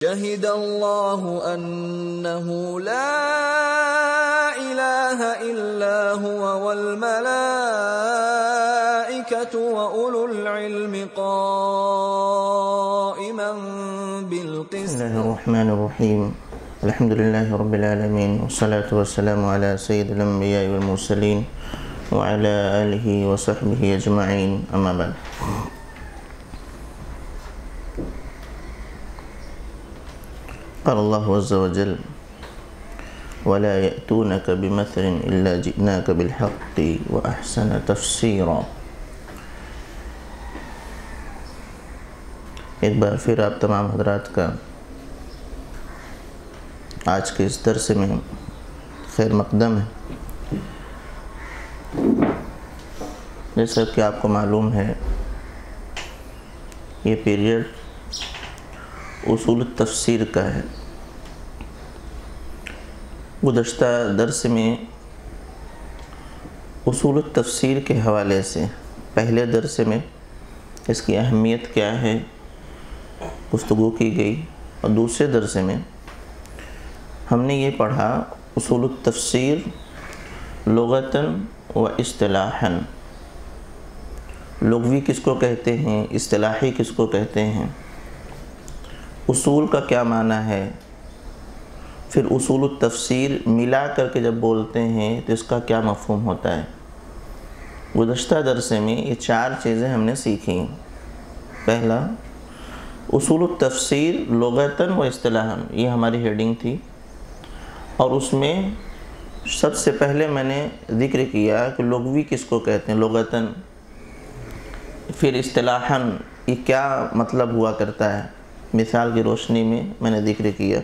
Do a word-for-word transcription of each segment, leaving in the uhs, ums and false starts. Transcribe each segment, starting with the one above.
شهد الله أنه لا إله إلا هو والملائكة وأولو العلم قائما بالقسط. بسم الله الرحمن الرحيم. الحمد لله رب العالمين، والصلاة والسلام على سيد الأنبياء والمرسلين وعلى آله وصحبه أجمعين، أما بعد. قال الله عز وجل: ولا يأتونك بمثل إلا جئناك بالحق وأحسن تفسيرا. ایک بار پھر آپ تمام حضرات کا آج کے اس درس میں خیر مقدم ہے۔ جیسا کہ آپ کو معلوم ہے، یہ پیریڈ اصول التفسیر کا ہے۔ گزشتہ درس میں اصول التفسیر کے حوالے سے پہلے درس میں اس کی اہمیت کیا ہے گفتگو کی گئی، اور دوسرے درس میں ہم نے یہ پڑھا اصول التفسیر لغتاً و اصطلاحاً، لغوی کس کو کہتے ہیں، اصطلاحی کس کو کہتے ہیں، اصول کا کیا معنی ہے، پھر اصول التفسیر ملا کر کے جب بولتے ہیں تو اس کا کیا مفہوم ہوتا ہے۔ گزشتہ درس میں یہ چار چیزیں ہم نے سیکھیں۔ پہلا، اصول التفسیر لغتاً و اصطلاحاً، یہ ہماری ہیڈنگ تھی، اور اس میں سب سے پہلے میں نے ذکر کیا کہ لغوی کس کو کہتے ہیں لغتاً، پھر اصطلاحاً یہ کیا مطلب ہوا کرتا ہے، مثال کی روشنی میں میں نے ذکر کیا۔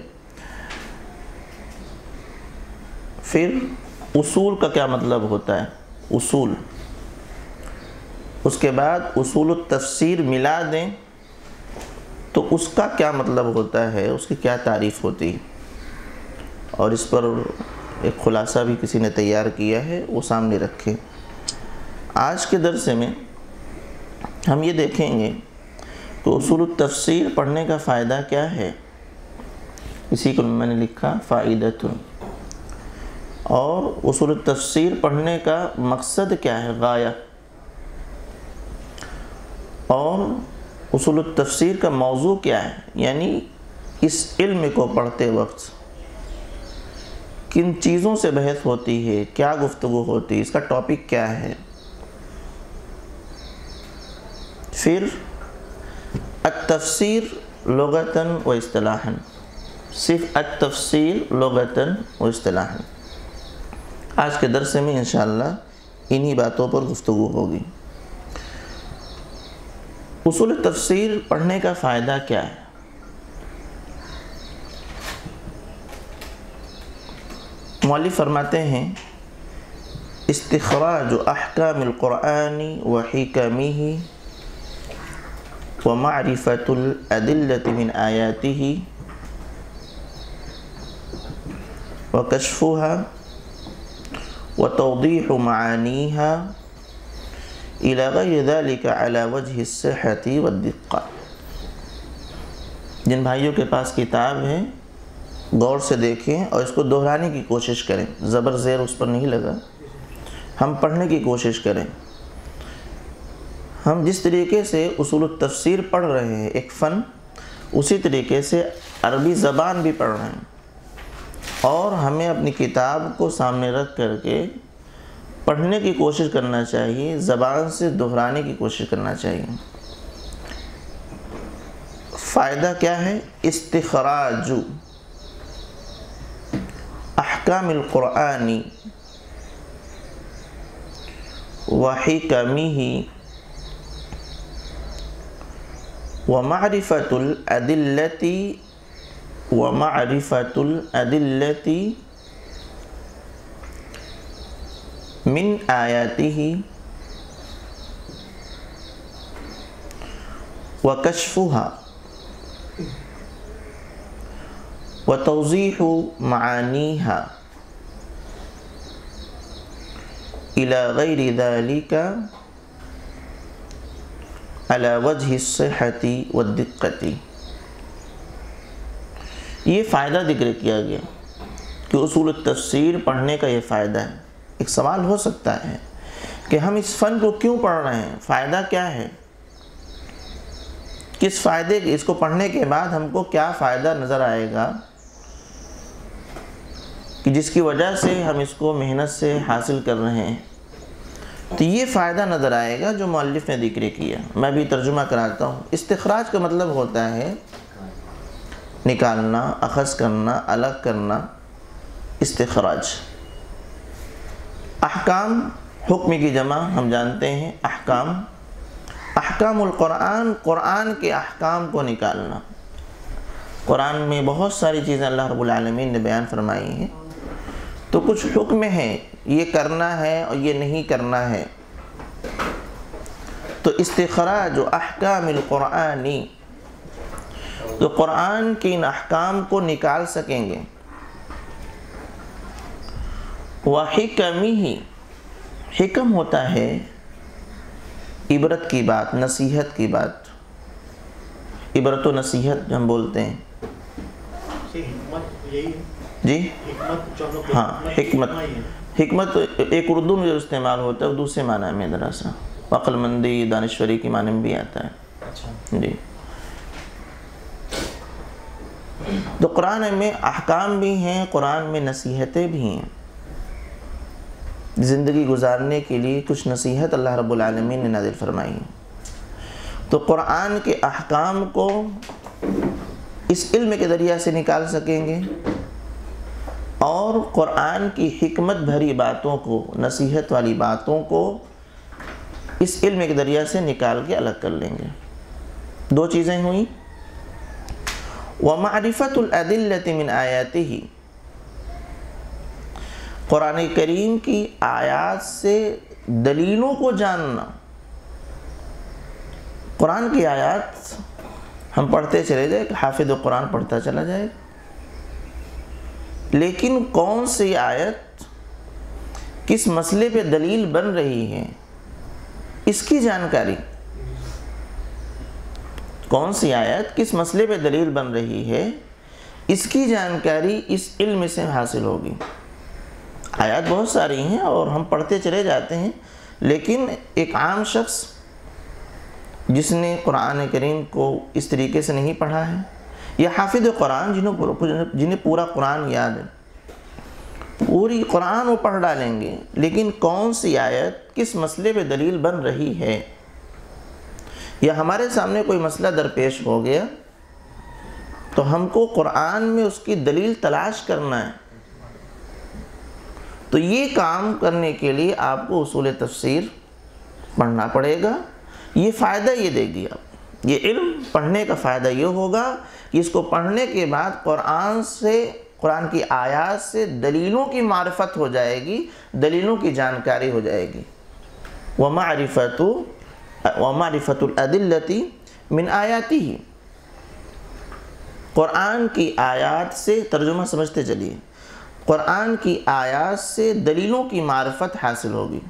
پھر اصول کا کیا مطلب ہوتا ہے، اصول، اس کے بعد اصول التفسیر ملا دیں تو اس کا کیا مطلب ہوتا ہے، اس کی کیا تعریف ہوتی ہے، اور اس پر ایک خلاصہ بھی کسی نے تیار کیا ہے، وہ سامنے رکھیں۔ آج کے درس میں ہم یہ دیکھیں گے کہ اصول التفسیر پڑھنے کا فائدہ کیا ہے، اسی کو میں نے لکھا فائدۃ، اور اصول التفسیر پڑھنے کا مقصد کیا ہے، غایہ، اور اصول التفسیر کا موضوع کیا ہے، یعنی اس علم کو پڑھتے وقت کن چیزوں سے بحث ہوتی ہے، کیا گفتگو ہوتی ہے، اس کا ٹاپک کیا ہے۔ پھر التفسیر لغتاً و اصطلاحاً، صرف التفسیر لغتاً و اصطلاحاً۔ آج کے درس میں انشاءاللہ انہی باتوں پر گفتگو ہوگی۔ اصول تفسیر پڑھنے کا فائدہ کیا ہے؟ مؤلف فرماتے ہیں: استخراج احکام القرآن و حکمہ و معرفۃ الادلۃ من آیاتہ و کشفها و توضیح معانیها الى غیر ذلك على وجہ الصحۃ والدقہ۔ جن بھائیوں کے پاس کتاب ہے غور سے دیکھیں اور اس کو دہرانے کی کوشش کریں، زبر زیر اس پر نہیں لگا، ہم پڑھنے کی کوشش کریں۔ ہم جس طریقے سے اصول التفسیر پڑھ رہے ہیں ایک فن، اسی طریقے سے عربی زبان بھی پڑھ رہے ہیں، اور ہمیں اپنی کتاب کو سامنے رکھ کر کے پڑھنے کی کوشش کرنا چاہیے، زبان سے دہرانے کی کوشش کرنا چاہیے۔ فائدہ کیا ہے؟ استخراج احکام القرآن و حکمہ و معرفۃ الادلۃ و معرفۃ الادلۃ من آیاتہ و کشفها و توضیح معانیها الى غیر ذلك على وجہ الصحۃ والدقۃ۔ یہ فائدہ ذکر کیا گیا کہ اصول التفسیر پڑھنے کا یہ فائدہ ہے۔ ایک سوال ہو سکتا ہے کہ ہم اس فن کو کیوں پڑھ رہے ہیں، فائدہ کیا ہے، کس فائدے اس کو پڑھنے کے بعد ہم کو کیا فائدہ نظر آئے گا کہ جس کی وجہ سے ہم اس کو محنت سے حاصل کر رہے ہیں۔ تو یہ فائدہ نظر آئے گا جو مؤلف نے ذکر کیا۔ میں بھی ترجمہ کراتا ہوں۔ استخراج کا مطلب ہوتا ہے نکالنا، اخذ کرنا، الگ کرنا، استخراج۔ احکام، حکم کی جمع ہم جانتے ہیں احکام۔ احکام القرآن، قرآن کے احکام کو نکالنا۔ قرآن میں بہت ساری چیزیں اللہ رب العالمین نے بیان فرمائی ہیں، تو کچھ حکم ہیں یہ کرنا ہے اور یہ نہیں کرنا ہے، تو استخراج احکام القرآنی، تو قرآن کے ان احکام کو نکال سکیں گے۔ وحکمہ، حکم ہوتا ہے عبرت کی بات، نصیحت کی بات، عبرت و نصیحت جو ہم بولتے ہیں جی ہاں، حکمت حکمت ایک اردو میں جو استعمال ہوتا ہے وہ دوسرے معنی میں دراصل عقل مندی، دانشوری کی معنی میں بھی آتا ہے جی۔ تو قرآن میں احکام بھی ہیں، قرآن میں نصیحتیں بھی ہیں۔ زندگی گزارنے کے لیے کچھ نصیحت اللہ رب العالمین نے نازل فرمائی ہے۔ تو قرآن کے احکام کو اس علم کے ذریعہ سے نکال سکیں گے، اور قرآن کی حکمت بھری باتوں کو، نصیحت والی باتوں کو اس علم کے ذریعہ سے نکال کے الگ کر لیں گے۔ دو چیزیں ہوئیں۔ وَمَعْرِفَةُ الْأَدِلَّةِ مِنْ آيَاتِهِ، قرآن کریم کی آیات سے دلیلوں کو جاننا۔ قرآن کی آیات ہم پڑھتے چلے جائیں، حافظ قرآن پڑھتا چلا جائے، لیکن کون سی آیت کس مسئلے پہ دلیل بن رہی ہے اس کی جانکاری، کون سی آیت کس مسئلے پہ دلیل بن رہی ہے اس کی جانکاری اس علم سے حاصل ہوگی۔ آیات بہت ساری ہیں اور ہم پڑھتے چلے جاتے ہیں، لیکن ایک عام شخص جس نے قرآن کریم کو اس طریقے سے نہیں پڑھا ہے، یا حافظ قرآن جنہوں جنہیں پورا قرآن یاد ہے، پوری قرآن وہ پڑھ ڈالیں گے، لیکن کون سی آیت کس مسئلے پہ دلیل بن رہی ہے، یا ہمارے سامنے کوئی مسئلہ درپیش ہو گیا تو ہم کو قرآن میں اس کی دلیل تلاش کرنا ہے، تو یہ کام کرنے کے لیے آپ کو اصول تفسیر پڑھنا پڑے گا۔ یہ فائدہ یہ دے گی، آپ یہ علم پڑھنے کا فائدہ یہ ہوگا کہ اس کو پڑھنے کے بعد قرآن سے، قرآن کی آیات سے دلیلوں کی معرفت ہو جائے گی، دلیلوں کی جانکاری ہو جائے گی۔ وَمَعْرِفَةُ وَمَعْرِفَةُ الْأَدِلَّةِ مِنْ آيَاتِهِ، قرآن کی آیات سے، ترجمہ سمجھتے چلیے، قرآن کی آیات سے دلیلوں کی معرفت حاصل ہوگی۔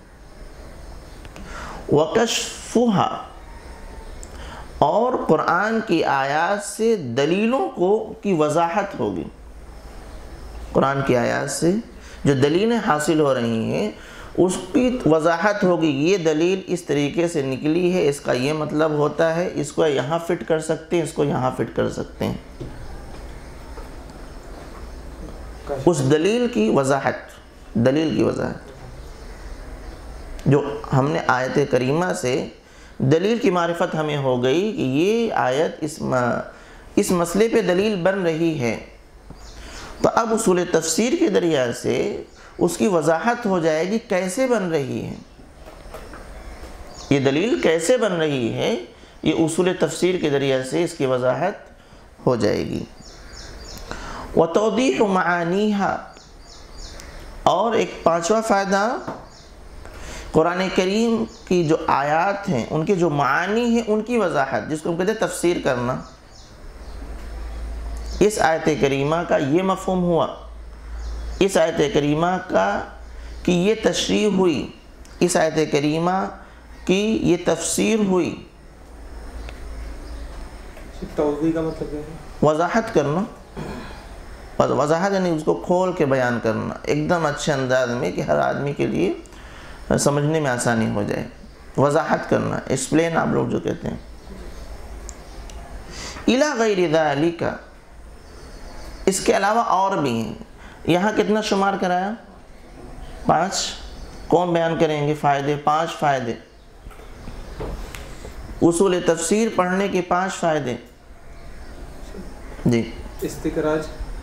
وَكَشْفُهَا، اور قرآن کی آیات سے دلیلوں کو کی وضاحت ہوگی۔ قرآن کی آیات سے جو دلیلیں حاصل ہو رہی ہیں اس کی وضاحت ہوگی، یہ دلیل اس طریقے سے نکلی ہے، اس کا یہ مطلب ہوتا ہے، اس کو یہاں فٹ کر سکتے ہیں، اس کو یہاں فٹ کر سکتے ہیں۔ اس دلیل کی وضاحت، دلیل کی وضاحت جو ہم نے آیت کریمہ سے دلیل کی معرفت ہمیں ہو گئی کہ یہ آیت اس اس مسئلے پہ دلیل بن رہی ہے، تو اب اصول تفسیر کے ذریعہ سے اس کی وضاحت ہو جائے گی کیسے بن رہی ہے، یہ دلیل کیسے بن رہی ہے، یہ اصول تفسیر کے ذریعہ سے اس کی وضاحت ہو جائے گی۔ وَتَوْضِيحُ مَعَانِيهَا، اور ایک پانچواں فائدہ، قرآن کریم کی جو آیات ہیں ان کے جو معانی ہیں ان کی وضاحت، جس کو ہم کہتے ہیں تفسیر کرنا۔ اس آیت کریمہ کا یہ مفہوم ہوا، اس آیت کریمہ کا کہ یہ تشریح ہوئی، اس آیت کریمہ کی یہ تفسیر ہوئی۔ توضیح کا مطلب ہے وضاحت کرنا، وضاحت یعنی اس کو کھول کے بیان کرنا ایک دم اچھے انداز میں کہ ہر آدمی کے لیے سمجھنے میں آسانی ہو جائے. وضاحت کرنا، ایکسپلین آپ لوگ جو کہتے ہیں. اِلیٰ غَيْرِ ذَلِكَ، اس کے علاوہ اور بھی ہیں. یہاں کتنا شمار کرایا؟ پانچ. کون بیان کریں گے فائدے؟ پانچ فائدے. اصول تفسیر پڑھنے کے پانچ فائدے. جی. استخراج،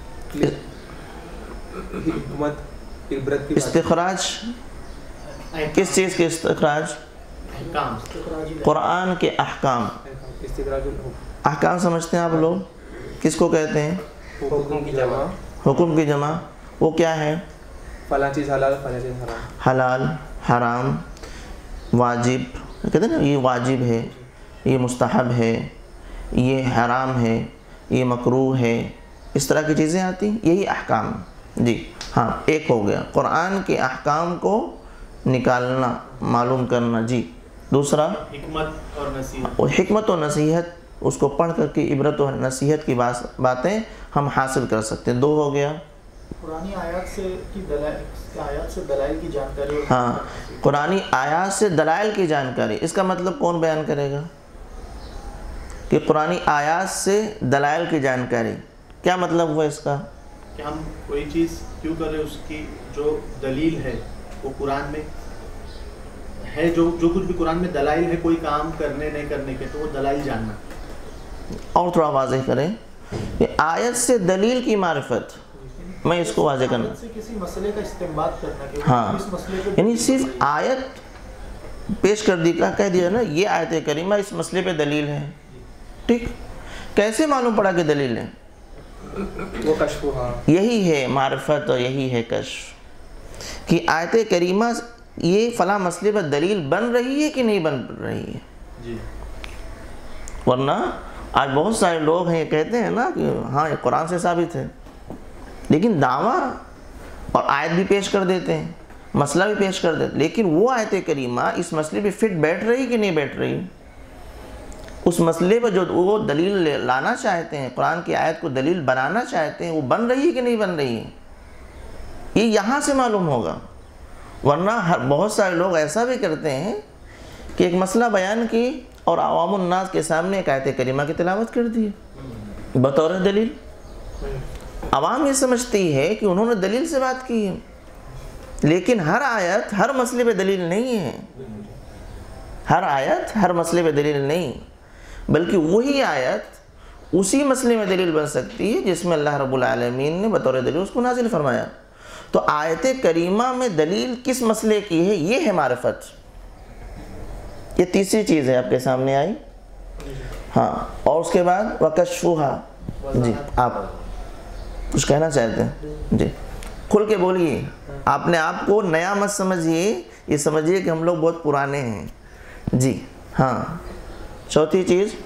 حکمت، عبرت کی. استخراج کس چیز کے استخراج؟ قرآن کے احکام. احکام سمجھتے ہیں آپ لوگ؟ کس کو کہتے ہیں؟ حکم کی جمع. حکم کی جمع وہ کیا ہے؟ فلاں چیز حلال، فلاں چیز حرام. حلال، حرام، واجب. کہتے ہیں نا یہ واجب ہے، یہ مستحب ہے، یہ حرام ہے، یہ مکروہ ہے. اس طرح کی چیزیں آتی ہیں، یہی احکام. جی ہاں، ایک ہو گیا قرآن کے احکام کو نکالنا، معلوم کرنا. جی دوسرا حکمت اور نصیحت. اور حکمت و نصیحت، اس کو پڑھ کر کے عبرت و نصیحت کی باتیں ہم حاصل کر سکتے ہیں. دو ہو گیا. قرآنی آیات سے کی دلائل آیات سے دلائل کی جانکاری. ہاں، قرآنی آیات سے دلائل کی جانکاری. اس کا مطلب کون بیان کرے گا کہ قرآنی آیات سے دلائل کی جانکاری کیا مطلب ہوا اس کا؟ کہ ہم کوئی چیز کیوں کر رہے اس کی جو دلیل ہے وہ قرآن میں ہے. جو جو کچھ بھی قرآن میں دلائل ہے کوئی کام کرنے نہیں کرنے کے، تو وہ دلائل جاننا. اور تھوڑا واضح کریں کہ آیت سے دلیل کی معرفت. میں اس کو واضح کرنا. کسی مسئلے کا استنباط کرنا کہ ہاں، اس مسئلے کو یعنی صرف آیت پیش کر دی کا کہہ دیا نا یہ آیت کریمہ اس مسئلے پہ دلیل ہے. ٹھیک، کیسے معلوم پڑا کہ دلیل ہے؟ وہ کشف. ہاں، یہی ہے معرفت اور یہی ہے کشف کہ آیت کریمہ یہ فلاں مسئلے پر دلیل بن رہی ہے کہ نہیں بن رہی ہے. جی. ورنہ آج بہت سارے لوگ ہیں یہ کہتے ہیں نا کہ ہاں یہ قرآن سے ثابت ہے، لیکن دعویٰ اور آیت بھی پیش کر دیتے ہیں، مسئلہ بھی پیش کر دیتے ہیں، لیکن وہ آیت کریمہ اس مسئلے پہ فٹ بیٹھ رہی کہ نہیں بیٹھ رہی؟ اس مسئلے پر جو وہ دلیل لانا چاہتے ہیں، قرآن کی آیت کو دلیل بنانا چاہتے ہیں، وہ بن رہی ہے کہ نہیں بن رہی ہے؟ یہ یہاں سے معلوم ہوگا. ورنہ بہت سارے لوگ ایسا بھی کرتے ہیں کہ ایک مسئلہ بیان کی اور عوام الناس کے سامنے ایک آیت کریمہ کی تلاوت کر دی بطور دلیل. عوام یہ سمجھتی ہے کہ انہوں نے دلیل سے بات کی ہے، لیکن ہر آیت ہر مسئلے پہ دلیل نہیں ہے. ہر آیت ہر مسئلے پہ دلیل نہیں، بلکہ وہی آیت اسی مسئلے میں دلیل بن سکتی ہے جس میں اللہ رب العالمین نے بطور دلیل اس کو نازل فرمایا. تو آیت کریمہ میں دلیل کس مسئلے کی ہے؟ یہ ہے معرفت. یہ تیسری چیز ہے آپ کے سامنے آئی. ہاں، اور اس کے بعد وَكَشْفُهَا. جی آپ کچھ کہنا چاہتے ہیں؟ جی کھل کے بولیے. آپ نے آپ کو نیا مت سمجھیے، یہ سمجھیے کہ ہم لوگ بہت پرانے ہیں. جی ہاں، چوتھی چیز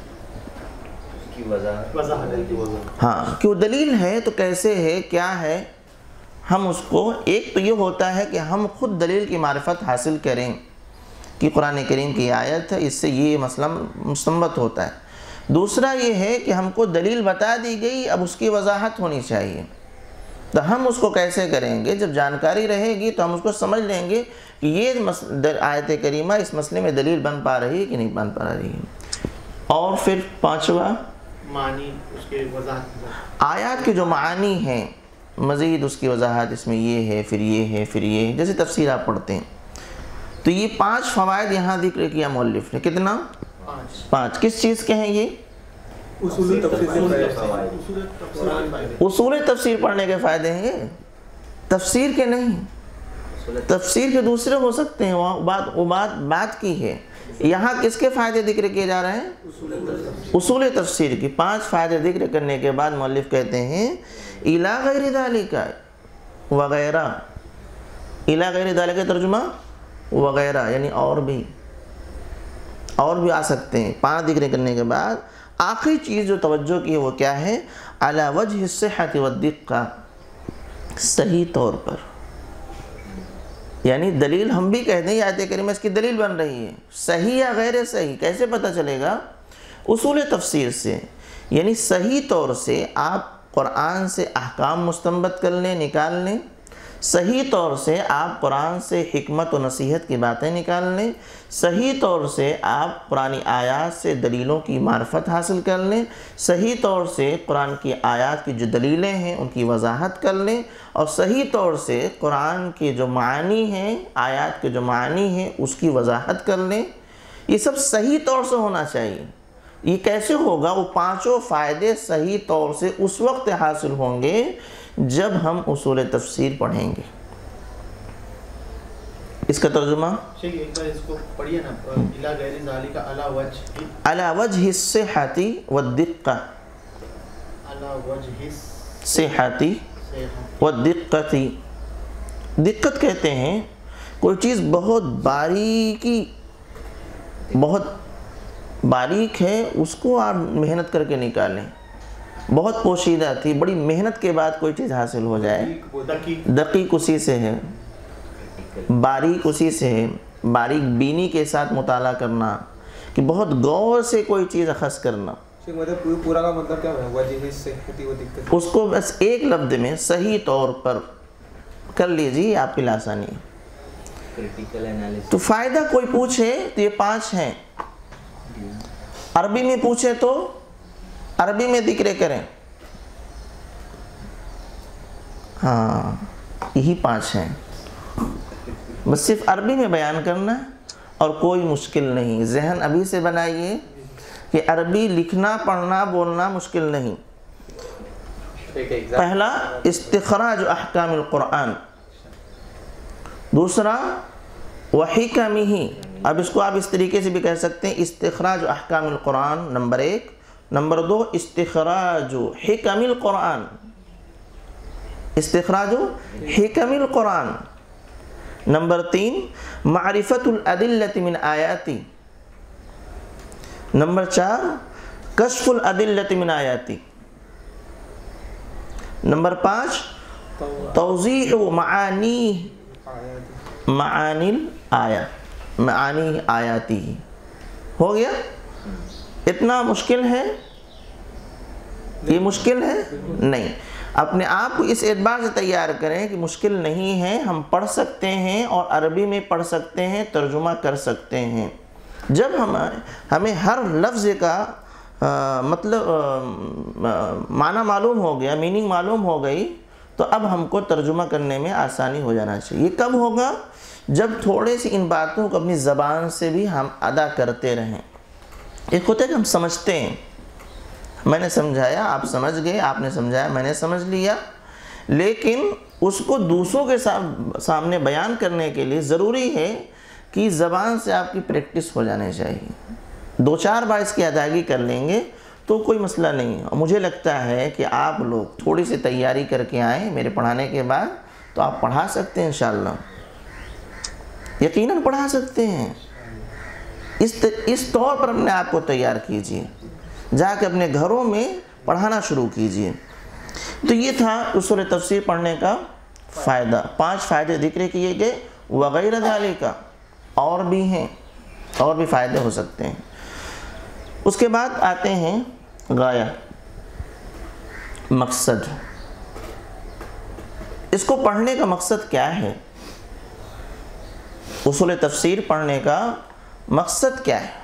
ہاں کہ وہ دلیل ہے تو کیسے ہے، کیا ہے. ہم اس کو ایک تو یہ ہوتا ہے کہ ہم خود دلیل کی معرفت حاصل کریں کہ قرآن کریم کی آیت ہے، اس سے یہ مسئلہ مستنبط ہوتا ہے. دوسرا یہ ہے کہ ہم کو دلیل بتا دی گئی، اب اس کی وضاحت ہونی چاہیے. تو ہم اس کو کیسے کریں گے؟ جب جانکاری رہے گی تو ہم اس کو سمجھ لیں گے کہ یہ آیت کریمہ اس مسئلے میں دلیل بن پا رہی ہے کہ نہیں بن پا رہی ہے. اور پھر پانچواں معنی، اس کے وضاحت. آیات کے جو معانی ہیں مزید اس کی وضاحت، اس میں یہ ہے، پھر یہ ہے، پھر یہ ہے. جیسے تفسیر آپ پڑھتے ہیں تو یہ پانچ فوائد یہاں ذکر کیا مؤلف نے. کتنا؟ پانچ. کس چیز کے ہیں یہ؟ اصول تفسیر. اصول تفسیر پڑھنے کے فائدے ہیں یہ، تفسیر کے نہیں. تفسیر کے دوسرے ہو سکتے ہیں، وہ بات وہ بات بات کی ہے. یہاں کس کے فائدے ذکر کیے جا رہے ہیں؟ اصول تفسیر کی. پانچ فائدے ذکر کرنے کے بعد مؤلف کہتے ہیں اِلیٰ غَيْرِ ذَلِكَ وغیرہ. اِلیٰ غَيْرِ ذَلِكَ ترجمہ وغیرہ، یعنی اور بھی اور بھی آ سکتے ہیں. پانچ ذکر کرنے کے بعد آخری چیز جو توجہ کی ہے وہ کیا ہے؟ علی وجہ الصحۃ والدقہ، صحیح طور پر. یعنی دلیل ہم بھی کہتے ہیں آیت کریمہ اس کی دلیل بن رہی ہے، صحیح یا غیر صحیح کیسے پتہ چلے گا؟ اصول تفسیر سے. یعنی صحیح طور سے آپ قرآن سے احکام مستنبط کر لیں، نکال لیں، صحیح طور سے آپ قرآن سے حکمت و نصیحت کی باتیں نکال لیں، صحیح طور سے آپ قرآنی آیات سے دلیلوں کی معرفت حاصل کر لیں، صحیح طور سے قرآن کی آیات کی جو دلیلیں ہیں ان کی وضاحت کر لیں، اور صحیح طور سے قرآن کے جو معانی ہیں، آیات کے جو معانی ہیں اس کی وضاحت کر لیں۔ یہ سب صحیح طور سے ہونا چاہیے۔ یہ کیسے ہوگا؟ وہ پانچوں فائدے صحیح طور سے اس وقت حاصل ہوں گے جب ہم اصول تفسیر پڑھیں گے۔ اس کا ترجمہ شیخ ایک بار اس کو پڑھیے نا، الا غیر ذالک علی وجہ علی وجہ الصحۃ والدقہ، علی وجہ صحۃ والدقۃ۔ دقت کہتے ہیں کوئی چیز بہت باریکی بہت باریک ہے، اس کو آپ محنت کر کے نکالیں، بہت پوشیدہ تھی، بڑی محنت کے بعد کوئی چیز حاصل ہو جائے، دقیق اسی سے ہے، باریک اسی سے ہے، باریک بینی کے ساتھ مطالعہ کرنا، کہ بہت غور سے کوئی چیز اخذ کرنا۔ پورا کا مطلب کیا ہے؟ وجہ صحت و دقت، اس کو بس ایک لفظ میں صحیح طور پر کر لیجیے، آپ کے لیے آسانی ہے۔ تو فائدہ کوئی پوچھے تو یہ پانچ ہیں، عربی میں پوچھے تو عربی میں ذکر کریں، ہاں یہی پانچ ہیں، بس صرف عربی میں بیان کرنا اور کوئی مشکل نہیں۔ ذہن ابھی سے بنائیے کہ عربی لکھنا پڑھنا بولنا مشکل نہیں۔ پہلا استخراج احکام القرآن، دوسرا وحکمہ، اب اس کو آپ اس طریقے سے بھی کہہ سکتے ہیں استخراج احکام القرآن نمبر ایک، نمبر دو استخراج حکم القرآن، استخراج حکم القرآن، نمبر تین معرفت الادلۃ من آیاتی، نمبر چار کشف الادلۃ من آیاتی، نمبر پانچ توضیح معانی معانی الآیہ معانی آیاتی۔ ہو گیا؟ اتنا مشکل ہے؟ یہ مشکل ہے؟ نہیں۔ اپنے آپ کو اس اعتبار سے تیار کریں کہ مشکل نہیں ہے، ہم پڑھ سکتے ہیں اور عربی میں پڑھ سکتے ہیں، ترجمہ کر سکتے ہیں۔ جب ہم ہمیں ہر لفظ کا آ, مطلب آ, معنی معلوم ہو گیا، میننگ معلوم ہو گئی، تو اب ہم کو ترجمہ کرنے میں آسانی ہو جانا چاہیے۔ یہ کب ہوگا؟ جب تھوڑے سی ان باتوں کو اپنی زبان سے بھی ہم ادا کرتے رہیں۔ ایک ہوتا ہے کہ ہم سمجھتے ہیں، میں نے سمجھایا آپ سمجھ گئے، آپ نے سمجھایا میں نے سمجھ لیا، لیکن اس کو دوسروں کے سامنے بیان کرنے کے لیے ضروری ہے کہ زبان سے آپ کی پریکٹس ہو جانے چاہیے۔ دو چار بار اس کی ادائیگی کر لیں گے تو کوئی مسئلہ نہیں ہے۔ مجھے لگتا ہے کہ آپ لوگ تھوڑی سی تیاری کر کے آئیں میرے پڑھانے کے بعد تو آپ پڑھا سکتے ہیں انشاءاللہ، یقیناً پڑھا سکتے ہیں۔ اس اس طور پر اپنے آپ کو تیار کیجئے، جا کے اپنے گھروں میں پڑھانا شروع کیجئے۔ تو یہ تھا اصول تفسیر پڑھنے کا فائدہ، پانچ فائدے ذکر کیے گئے، وغیرہ ذالک اور بھی ہیں، اور بھی فائدے ہو سکتے ہیں۔ اس کے بعد آتے ہیں غایہ، مقصد۔ اس کو پڑھنے کا مقصد کیا ہے؟ اصول تفسیر پڑھنے کا مقصد کیا ہے؟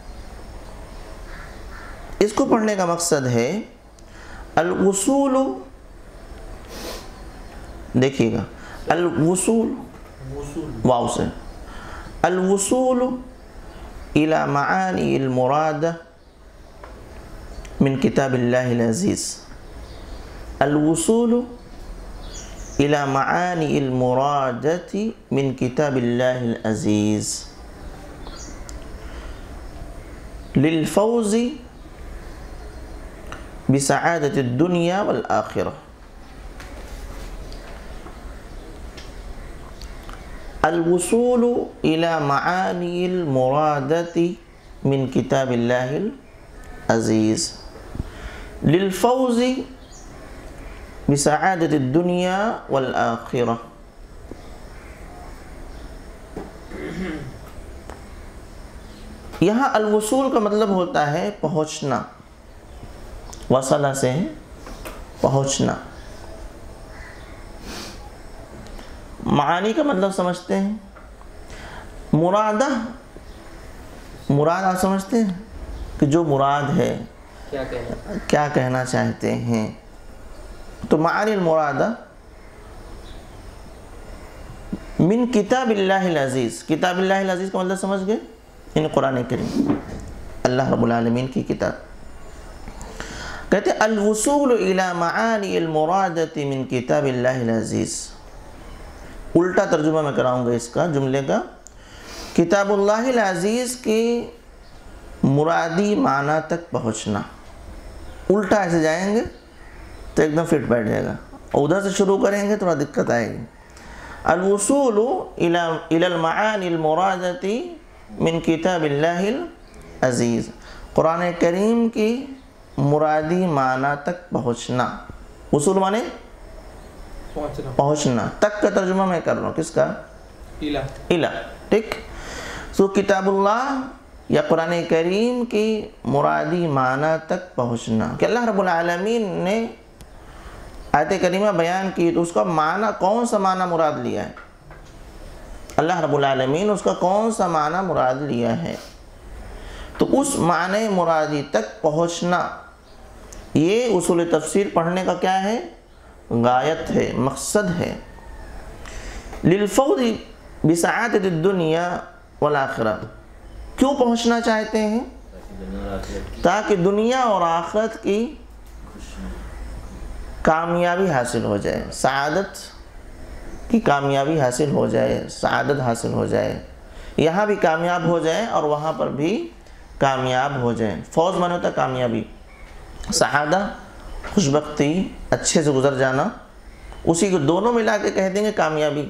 اس کو پڑھنے کا مقصد ہے الوصول، دیکھیے گا الوصول واو سے، الوصول الى معانی المراد من کتاب اللہ العزیز، الوصول الى معانی المرادۃ من کتاب اللہ العزیز للفوز بسعادت الدنیا والآخرہ۔ الوصول الى معانی المرادۃ من کتاب اللہ العزیز للفوز بسعادت الدنیا والآخرہ۔ یہاں الوصول کا مطلب ہوتا ہے پہنچنا، وصلہ سے ہے پہنچنا. معانی کا مطلب سمجھتے ہیں. مرادہ مراد آپ سمجھتے ہیں کہ جو مراد ہے کیا کہنا کیا کہنا چاہتے ہیں. تو معانی المرادہ من کتاب اللہ العزیز. کتاب اللہ العزیز کا مطلب سمجھ گئے؟ ان قرآن کریم اللہ رب العالمین کی کتاب. کہتے ہیں الوصول الی معانی المرادۃ من کتاب اللہ العزیز. الٹا ترجمہ میں کراؤں گا اس کا جملے کا. کتاب اللہ العزیز کی مرادی معنی تک پہنچنا. الٹا ایسے جائیں گے تو ایک دم فٹ بیٹھ جائے گا, اور ادھر سے شروع کریں گے تھوڑا دقت آئے گی. الوصول الی المعانی المرادۃ من کتاب اللہ العزیز. قرآن کریم کی مرادی معنی تک پہنچنا. وصول معنی پہنچنا پہنچنا. تک کا ترجمہ میں کر رہا ہوں, کس کا؟ الہ الہ. ٹھیک. سو کتاب اللہ یا قرآن کریم کی مرادی معنی تک پہنچنا کہ اللہ رب العالمین نے آیت کریمہ بیان کی تو اس کا معنی کون سا معنی مراد لیا ہے. اللہ رب العالمین اس کا کون سا معنی مراد لیا ہے, تو اس معنی مرادی تک پہنچنا یہ اصول تفسیر پڑھنے کا کیا ہے؟ غایت ہے, مقصد ہے. للفوز بسعادت الدنیا والآخرہ. کیوں پہنچنا چاہتے ہیں؟ تاکہ دنیا اور آخرت کی کامیابی حاصل ہو جائے, سعادت کی کامیابی حاصل ہو جائے, سعادت حاصل ہو جائے. یہاں بھی کامیاب ہو جائے اور وہاں پر بھی کامیاب ہو جائے. فوز مانے ہوتا کامیابی, سعادہ خوشبختی, اچھے سے گزر جانا. اسی کو دونوں ملا کے کہہ دیں گے کامیابی.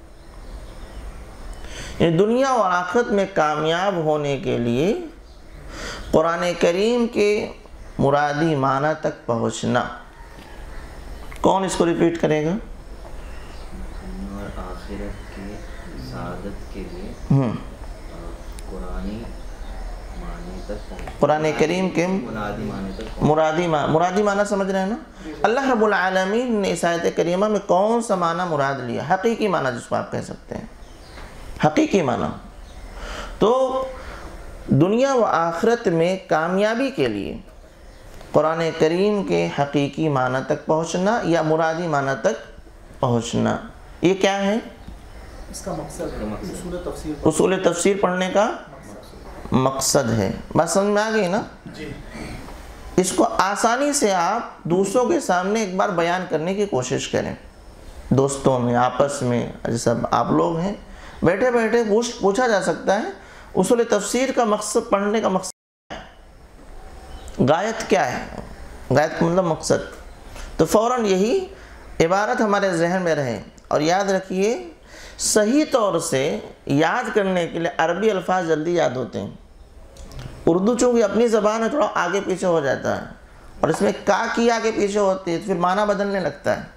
یعنی دنیا اور آخرت میں کامیاب ہونے کے لیے قرآن کریم کے مرادی معنی تک پہنچنا. کون اس کو ریپیٹ کرے گا؟ اور آخرت کی سعادت کے لیے ہم قرآنی معنی تک پہنچنا. قرآن کریم کے مرادی معنی تک پہنچنا. مرادی معنی مرادی معنی سمجھ رہے ہیں نا؟ اللہ رب العالمین نے اس آیت کریمہ میں کون سا معنی مراد لیا؟ حقیقی معنی جس کو آپ کہہ سکتے ہیں, حقیقی معنی. تو دنیا و آخرت میں کامیابی کے لیے قرآن کریم کے حقیقی معنی تک پہنچنا یا مرادی معنی تک پہنچنا, یہ کیا ہے؟ اس کا مقصد ہے اصول تفسیر. اصول تفسیر پڑھنے کا مقصد ہے. بات سمجھ میں آ گئی نا؟ جی. اس کو آسانی سے آپ دوسروں کے سامنے ایک بار بیان کرنے کی کوشش کریں, دوستوں میں, آپس میں. جیسا آپ لوگ ہیں بیٹھے بیٹھے پوچھ پوچھا جا سکتا ہے اصول تفسیر کا مقصد, پڑھنے کا مقصد کیا ہے, غایت کیا ہے؟ غایت کا مطلب مقصد. تو فوراً یہی عبارت ہمارے ذہن میں رہے. اور یاد رکھیے صحیح طور سے یاد کرنے کے لیے عربی الفاظ جلدی یاد ہوتے ہیں. اردو چونکہ اپنی زبان ہے تھوڑا آگے پیچھے ہو جاتا ہے, اور اس میں کا کی آگے پیچھے ہوتی ہے تو پھر معنی بدلنے لگتا ہے.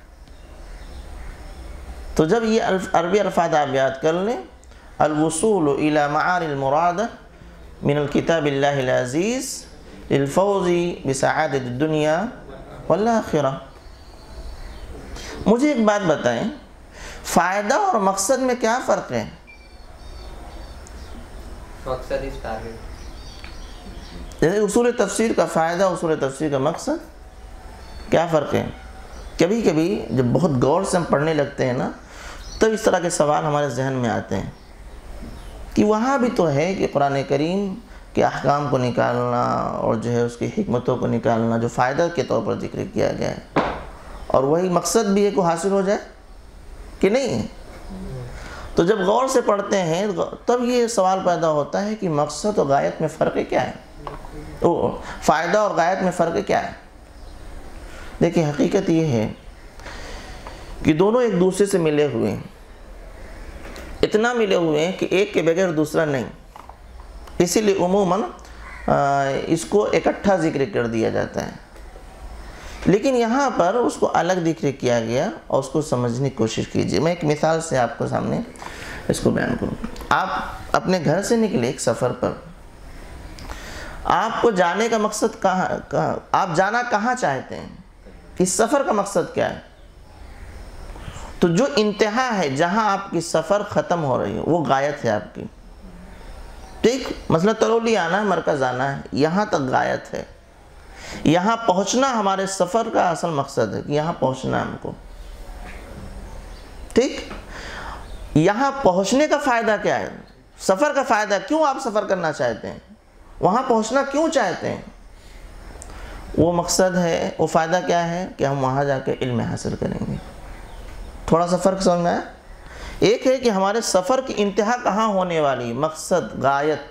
تو جب یہ عربی الفاظ آپ یاد کر لیں, الوصول الی معانی المرادہ من الکتاب اللہ العزیز للفوز بسعادت الدنیا والآخرہ. مجھے ایک بات بتائیں, فائدہ اور مقصد میں کیا فرق ہے؟ مقصد اس ٹارگیٹ. جیسے اصول تفسیر کا فائدہ, اصول تفسیر کا مقصد, کیا فرق ہے؟ کبھی کبھی جب بہت غور سے ہم پڑھنے لگتے ہیں نا, تب اس طرح کے سوال ہمارے ذہن میں آتے ہیں کہ وہاں بھی تو ہے کہ قرآن کریم کے احکام کو نکالنا اور جو ہے اس کی حکمتوں کو نکالنا جو فائدہ کے طور پر ذکر کیا گیا ہے, اور وہی مقصد بھی ہے کہ حاصل ہو جائے کہ نہیں. تو جب غور سے پڑھتے ہیں تب یہ سوال پیدا ہوتا ہے کہ مقصد اور غایت میں فرق کیا ہے, فائدہ اور غایت میں فرق کیا ہے؟ دیکھیں حقیقت یہ ہے کہ دونوں ایک دوسرے سے ملے ہوئے ہیں, اتنا ملے ہوئے ہیں کہ ایک کے بغیر دوسرا نہیں. اسی لیے عموماً اس کو اکٹھا ذکر کر دیا جاتا ہے, لیکن یہاں پر اس کو الگ ذکر کیا گیا اور اس کو سمجھنے کی کوشش کیجیے. میں ایک مثال سے آپ کو سامنے اس کو بیان کروں. آپ اپنے گھر سے نکلے ایک سفر پر, آپ کو جانے کا مقصد کہاں, کہاں آپ جانا کہاں چاہتے ہیں؟ اس سفر کا مقصد کیا ہے؟ تو جو انتہا ہے جہاں آپ کی سفر ختم ہو رہی ہے وہ غایت ہے آپ کی. ٹھیک، مثلا تلولی آنا ہے، مرکز آنا ہے، یہاں تک غایت ہے. یہاں پہنچنا ہمارے سفر کا اصل مقصد ہے کہ یہاں پہنچنا ہے ہم کو. ٹھیک، یہاں پہنچنے کا فائدہ کیا ہے؟ سفر کا فائدہ کیوں آپ سفر کرنا چاہتے ہیں؟ وہاں پہنچنا کیوں چاہتے ہیں؟ وہ مقصد ہے، وہ فائدہ کیا ہے کہ ہم وہاں جا کے علم حاصل کریں گے. تھوڑا سا فرق سمجھ میں آیا؟ ایک ہے کہ ہمارے سفر کی انتہا کہاں ہونے والی، مقصد، غایت،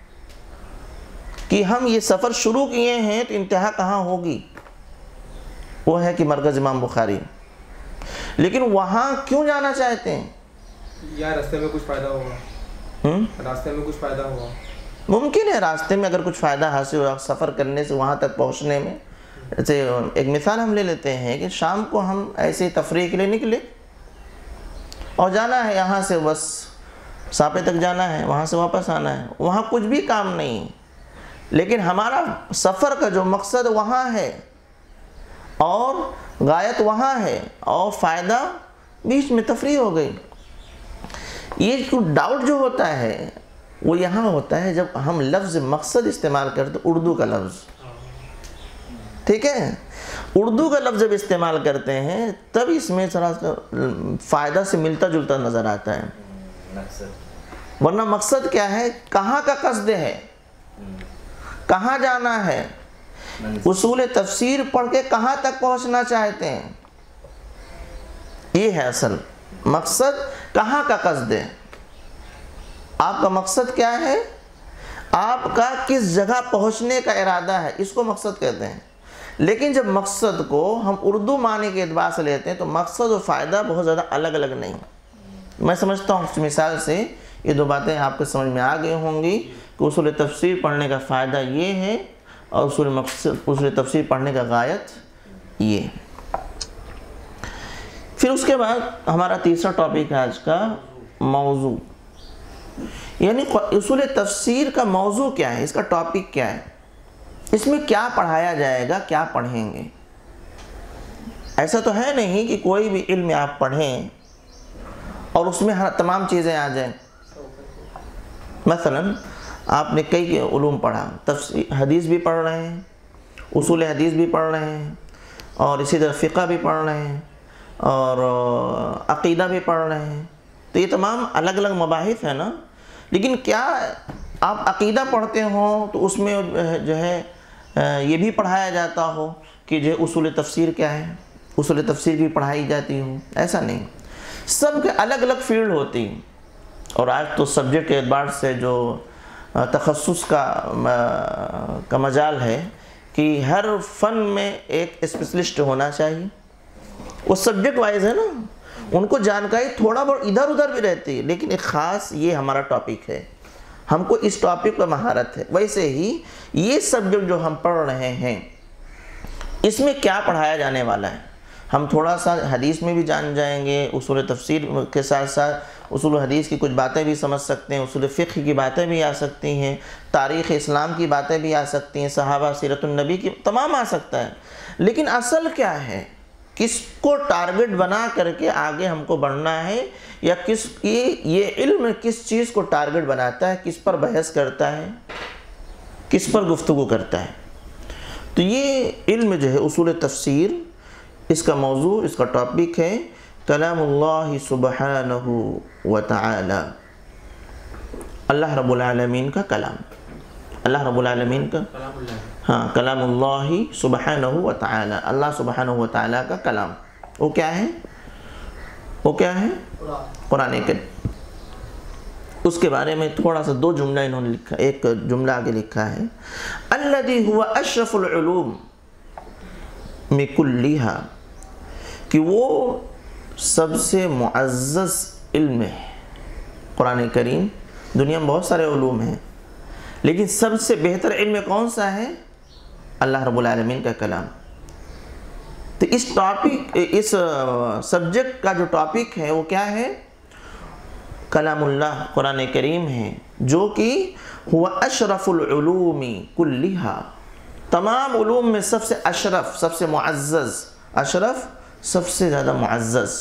کہ ہم یہ سفر شروع کیے ہیں تو انتہا کہاں ہوگی، وہ ہے کہ مرکز امام بخاری. لیکن وہاں کیوں جانا چاہتے ہیں؟ یا راستے میں کچھ فائدہ ہوگا. ہم؟ راستے میں کچھ فائدہ ہوگا. ممکن ہے راستے میں اگر کچھ فائدہ حاصل ہوا سفر کرنے سے وہاں تک پہنچنے میں. جیسے ایک مثال ہم لے لیتے ہیں کہ شام کو ہم ایسے تفریح کے لیے نکلے اور جانا ہے یہاں سے بس ساپے تک جانا ہے، وہاں سے واپس آنا ہے، وہاں کچھ بھی کام نہیں، لیکن ہمارا سفر کا جو مقصد وہاں ہے اور غایت وہاں ہے اور فائدہ بیچ میں تفریح ہو گئی. یہ ڈاؤٹ جو ہوتا ہے وہ یہاں ہوتا ہے جب ہم لفظ مقصد استعمال کرتے اردو کا لفظ. ٹھیک ہے، اردو کا لفظ جب استعمال کرتے ہیں تب اس میں ذرا فائدہ سے ملتا جلتا نظر آتا ہے. ورنہ مقصد کیا ہے؟ کہاں کا قصد ہے، کہاں جانا ہے، اصول تفسیر پڑھ کے کہاں تک پہنچنا چاہتے ہیں، یہ ہے اصل مقصد. کہاں کا قصد ہے، آپ کا مقصد کیا ہے، آپ کا کس جگہ پہنچنے کا ارادہ ہے، اس کو مقصد کہتے ہیں. لیکن جب مقصد کو ہم اردو معنی کے اعتبار سے لیتے ہیں تو مقصد اور فائدہ بہت زیادہ الگ الگ نہیں. میں سمجھتا ہوں اس مثال سے یہ دو باتیں آپ کے سمجھ میں آ گئی ہوں گی کہ اصول تفسیر پڑھنے کا فائدہ یہ ہے اور اصول مقصد اصول تفسیر پڑھنے کا غایت یہ. پھر اس کے بعد ہمارا تیسرا ٹاپک ہے آج کا، موضوع. یعنی اصول تفسیر کا موضوع کیا ہے، اس کا ٹاپک کیا ہے، اس میں کیا پڑھایا جائے گا، کیا پڑھیں گے. ایسا تو ہے نہیں کہ کوئی بھی علم آپ پڑھیں اور اس میں ہر تمام چیزیں آ جائیں. مثلا آپ نے کئی علوم پڑھا، تفسیر حدیث بھی پڑھ رہے ہیں، اصول حدیث بھی پڑھ رہے ہیں، اور اسی طرح فقہ بھی پڑھ رہے ہیں، اور عقیدہ بھی پڑھ رہے ہیں. تو یہ تمام الگ الگ مباحث ہیں نا. لیکن کیا آپ عقیدہ پڑھتے ہوں تو اس میں جو ہے یہ بھی پڑھایا جاتا ہو کہ جو اصول تفسیر کیا ہے، اصول تفسیر بھی پڑھائی جاتی ہوں؟ ایسا نہیں. سب کے الگ الگ فیلڈ ہوتی ہیں. اور آج تو سبجیکٹ کے اعتبار سے جو تخصص کا کا مجال ہے کہ ہر فن میں ایک اسپیشلسٹ ہونا چاہیے. وہ سبجیکٹ وائز ہے نا، ان کو جانکاری تھوڑا بہت ادھر ادھر بھی رہتی ہے، لیکن ایک خاص یہ ہمارا ٹاپک ہے، ہم کو اس ٹاپک پر مہارت ہے. ویسے ہی یہ سبجیکٹ جو ہم پڑھ رہے ہیں اس میں کیا پڑھایا جانے والا ہے، ہم تھوڑا سا حدیث میں بھی جان جائیں گے، اصول تفسیر کے ساتھ ساتھ اصول حدیث کی کچھ باتیں بھی سمجھ سکتے ہیں، اصول فقہ کی باتیں بھی آ سکتی ہیں، تاریخ اسلام کی باتیں بھی آ سکتی ہیں، صحابہ سیرت النبی کی تمام آ سکتا ہے. لیکن اصل کیا ہے، کس کو ٹارگٹ بنا کر کے آگے ہم کو بڑھنا ہے، یا کس یہ یہ علم کس چیز کو ٹارگٹ بناتا ہے، کس پر بحث کرتا ہے، کس پر گفتگو کرتا ہے. تو یہ علم جو ہے اصول تفسیر، اس کا موضوع، اس کا ٹاپک ہے کلام اللہ سبحانہ وتعالی، اللہ رب العالمین کا کلام. اللہ رب العالمین کا ہاں کلام اللہ سبحانہ وتعالی، اللہ سبحانہ وتعالی کا کلام. وہ کیا ہے؟ وہ کیا ہے؟ قرآن کریم. اس کے بارے میں تھوڑا سا دو جملہ انہوں نے لکھا، ایک جملہ آگے لکھا ہے الذی هو اشرف العلوم من کلھا، کہ وہ سب سے معزز علم ہے. قرآن کریم، دنیا میں بہت سارے علوم ہیں لیکن سب سے بہتر علم کون سا ہے؟ اللہ رب العالمین کا کلام. تو اس ٹاپک اس سبجیکٹ کا جو ٹاپک ہے وہ کیا ہے؟ کلام اللہ، قرآن کریم ہے، جو کہ ہوا اشرف العلوم کلھا، تمام علوم میں سب سے اشرف، سب سے معزز اشرف سب سے زیادہ معزز.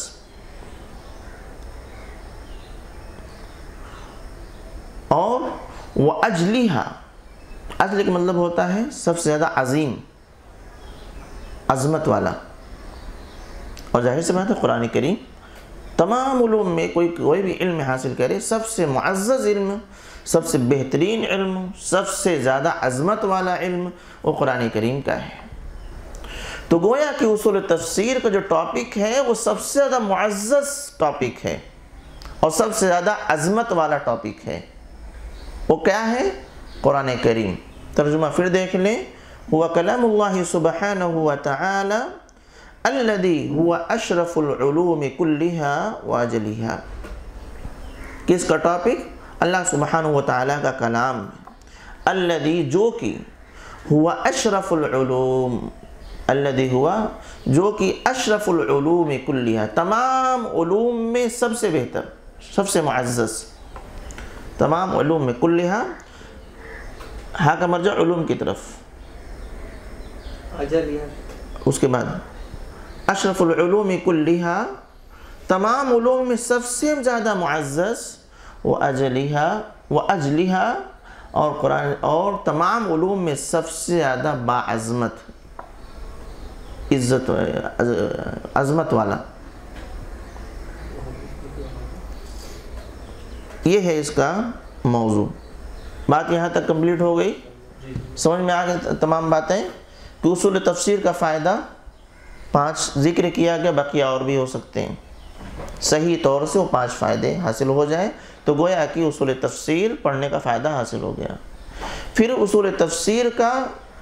اور وَأَجْلِهَا، اجل کا مطلب ہوتا ہے سب سے زیادہ عظیم، عظمت والا. اور ظاہر سے بات ہے قرآن کریم تمام علوم میں کوئی کوئی بھی علم حاصل کرے، سب سے معزز علم، سب سے بہترین علم، سب سے زیادہ عظمت والا علم وہ قرآن کریم کا ہے. تو گویا کہ اصول تفسیر کا جو ٹاپک ہے وہ سب سے زیادہ معزز ٹاپک ہے اور سب سے زیادہ عظمت والا ٹاپک ہے. وہ کیا ہے؟ قرآن کریم. ترجمہ پھر دیکھ لیں، ہوا کلام اللہ سبحانہ وتعالی الذی ہوا اشرف العلوم کلہا واجلہا. کس کا ٹاپک؟ اللہ سبحانہ وتعالی کا کلام. الذی جو کہ ہوا اشرف العلوم، الذی ہوا جو کہ اشرف العلوم کلہا، تمام علوم میں سب سے بہتر، سب سے معزز. تمام علوم میں کلہا، ہاں کا مرجع علوم کی طرف. اس کے بعد اشرف العلوم کلہا، تمام علوم میں سب سے زیادہ معزز. واجلہا، واجلہا، اور قرآن اور تمام علوم میں سب سے زیادہ باعظمت، عزت، عظمت والا. یہ ہے اس کا موضوع. بات یہاں تک کمپلیٹ ہو گئی، سمجھ میں آ گئی تمام باتیں. کہ اصول تفسیر کا فائدہ پانچ ذکر کیا گیا، بقیہ اور بھی ہو سکتے ہیں. صحیح طور سے وہ پانچ فائدے حاصل ہو جائیں تو گویا کہ اصول تفسیر پڑھنے کا فائدہ حاصل ہو گیا. پھر اصول تفسیر کا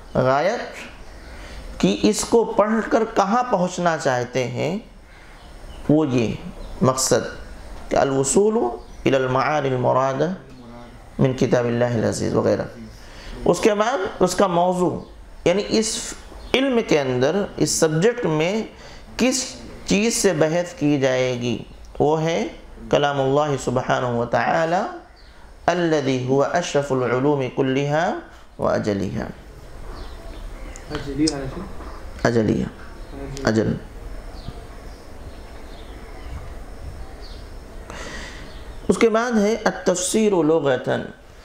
غایت کہ اس کو پڑھ کر کہاں پہنچنا چاہتے ہیں، وہ یہ مقصد کہ الوصول الى المعانی المرادہ من کتاب اللہ العزیز وغیرہ. اس کے بعد اس کا موضوع، یعنی اس علم کے اندر، اس سبجیکٹ میں کس چیز سے بحث کی جائے گی، وہ ہے کلام اللہ سبحانہ وتعالی الذی هو اشرف العلوم کلہا واجلہا. اجلہا، اجل. اس کے بعد ہے التفسیر لغتاً.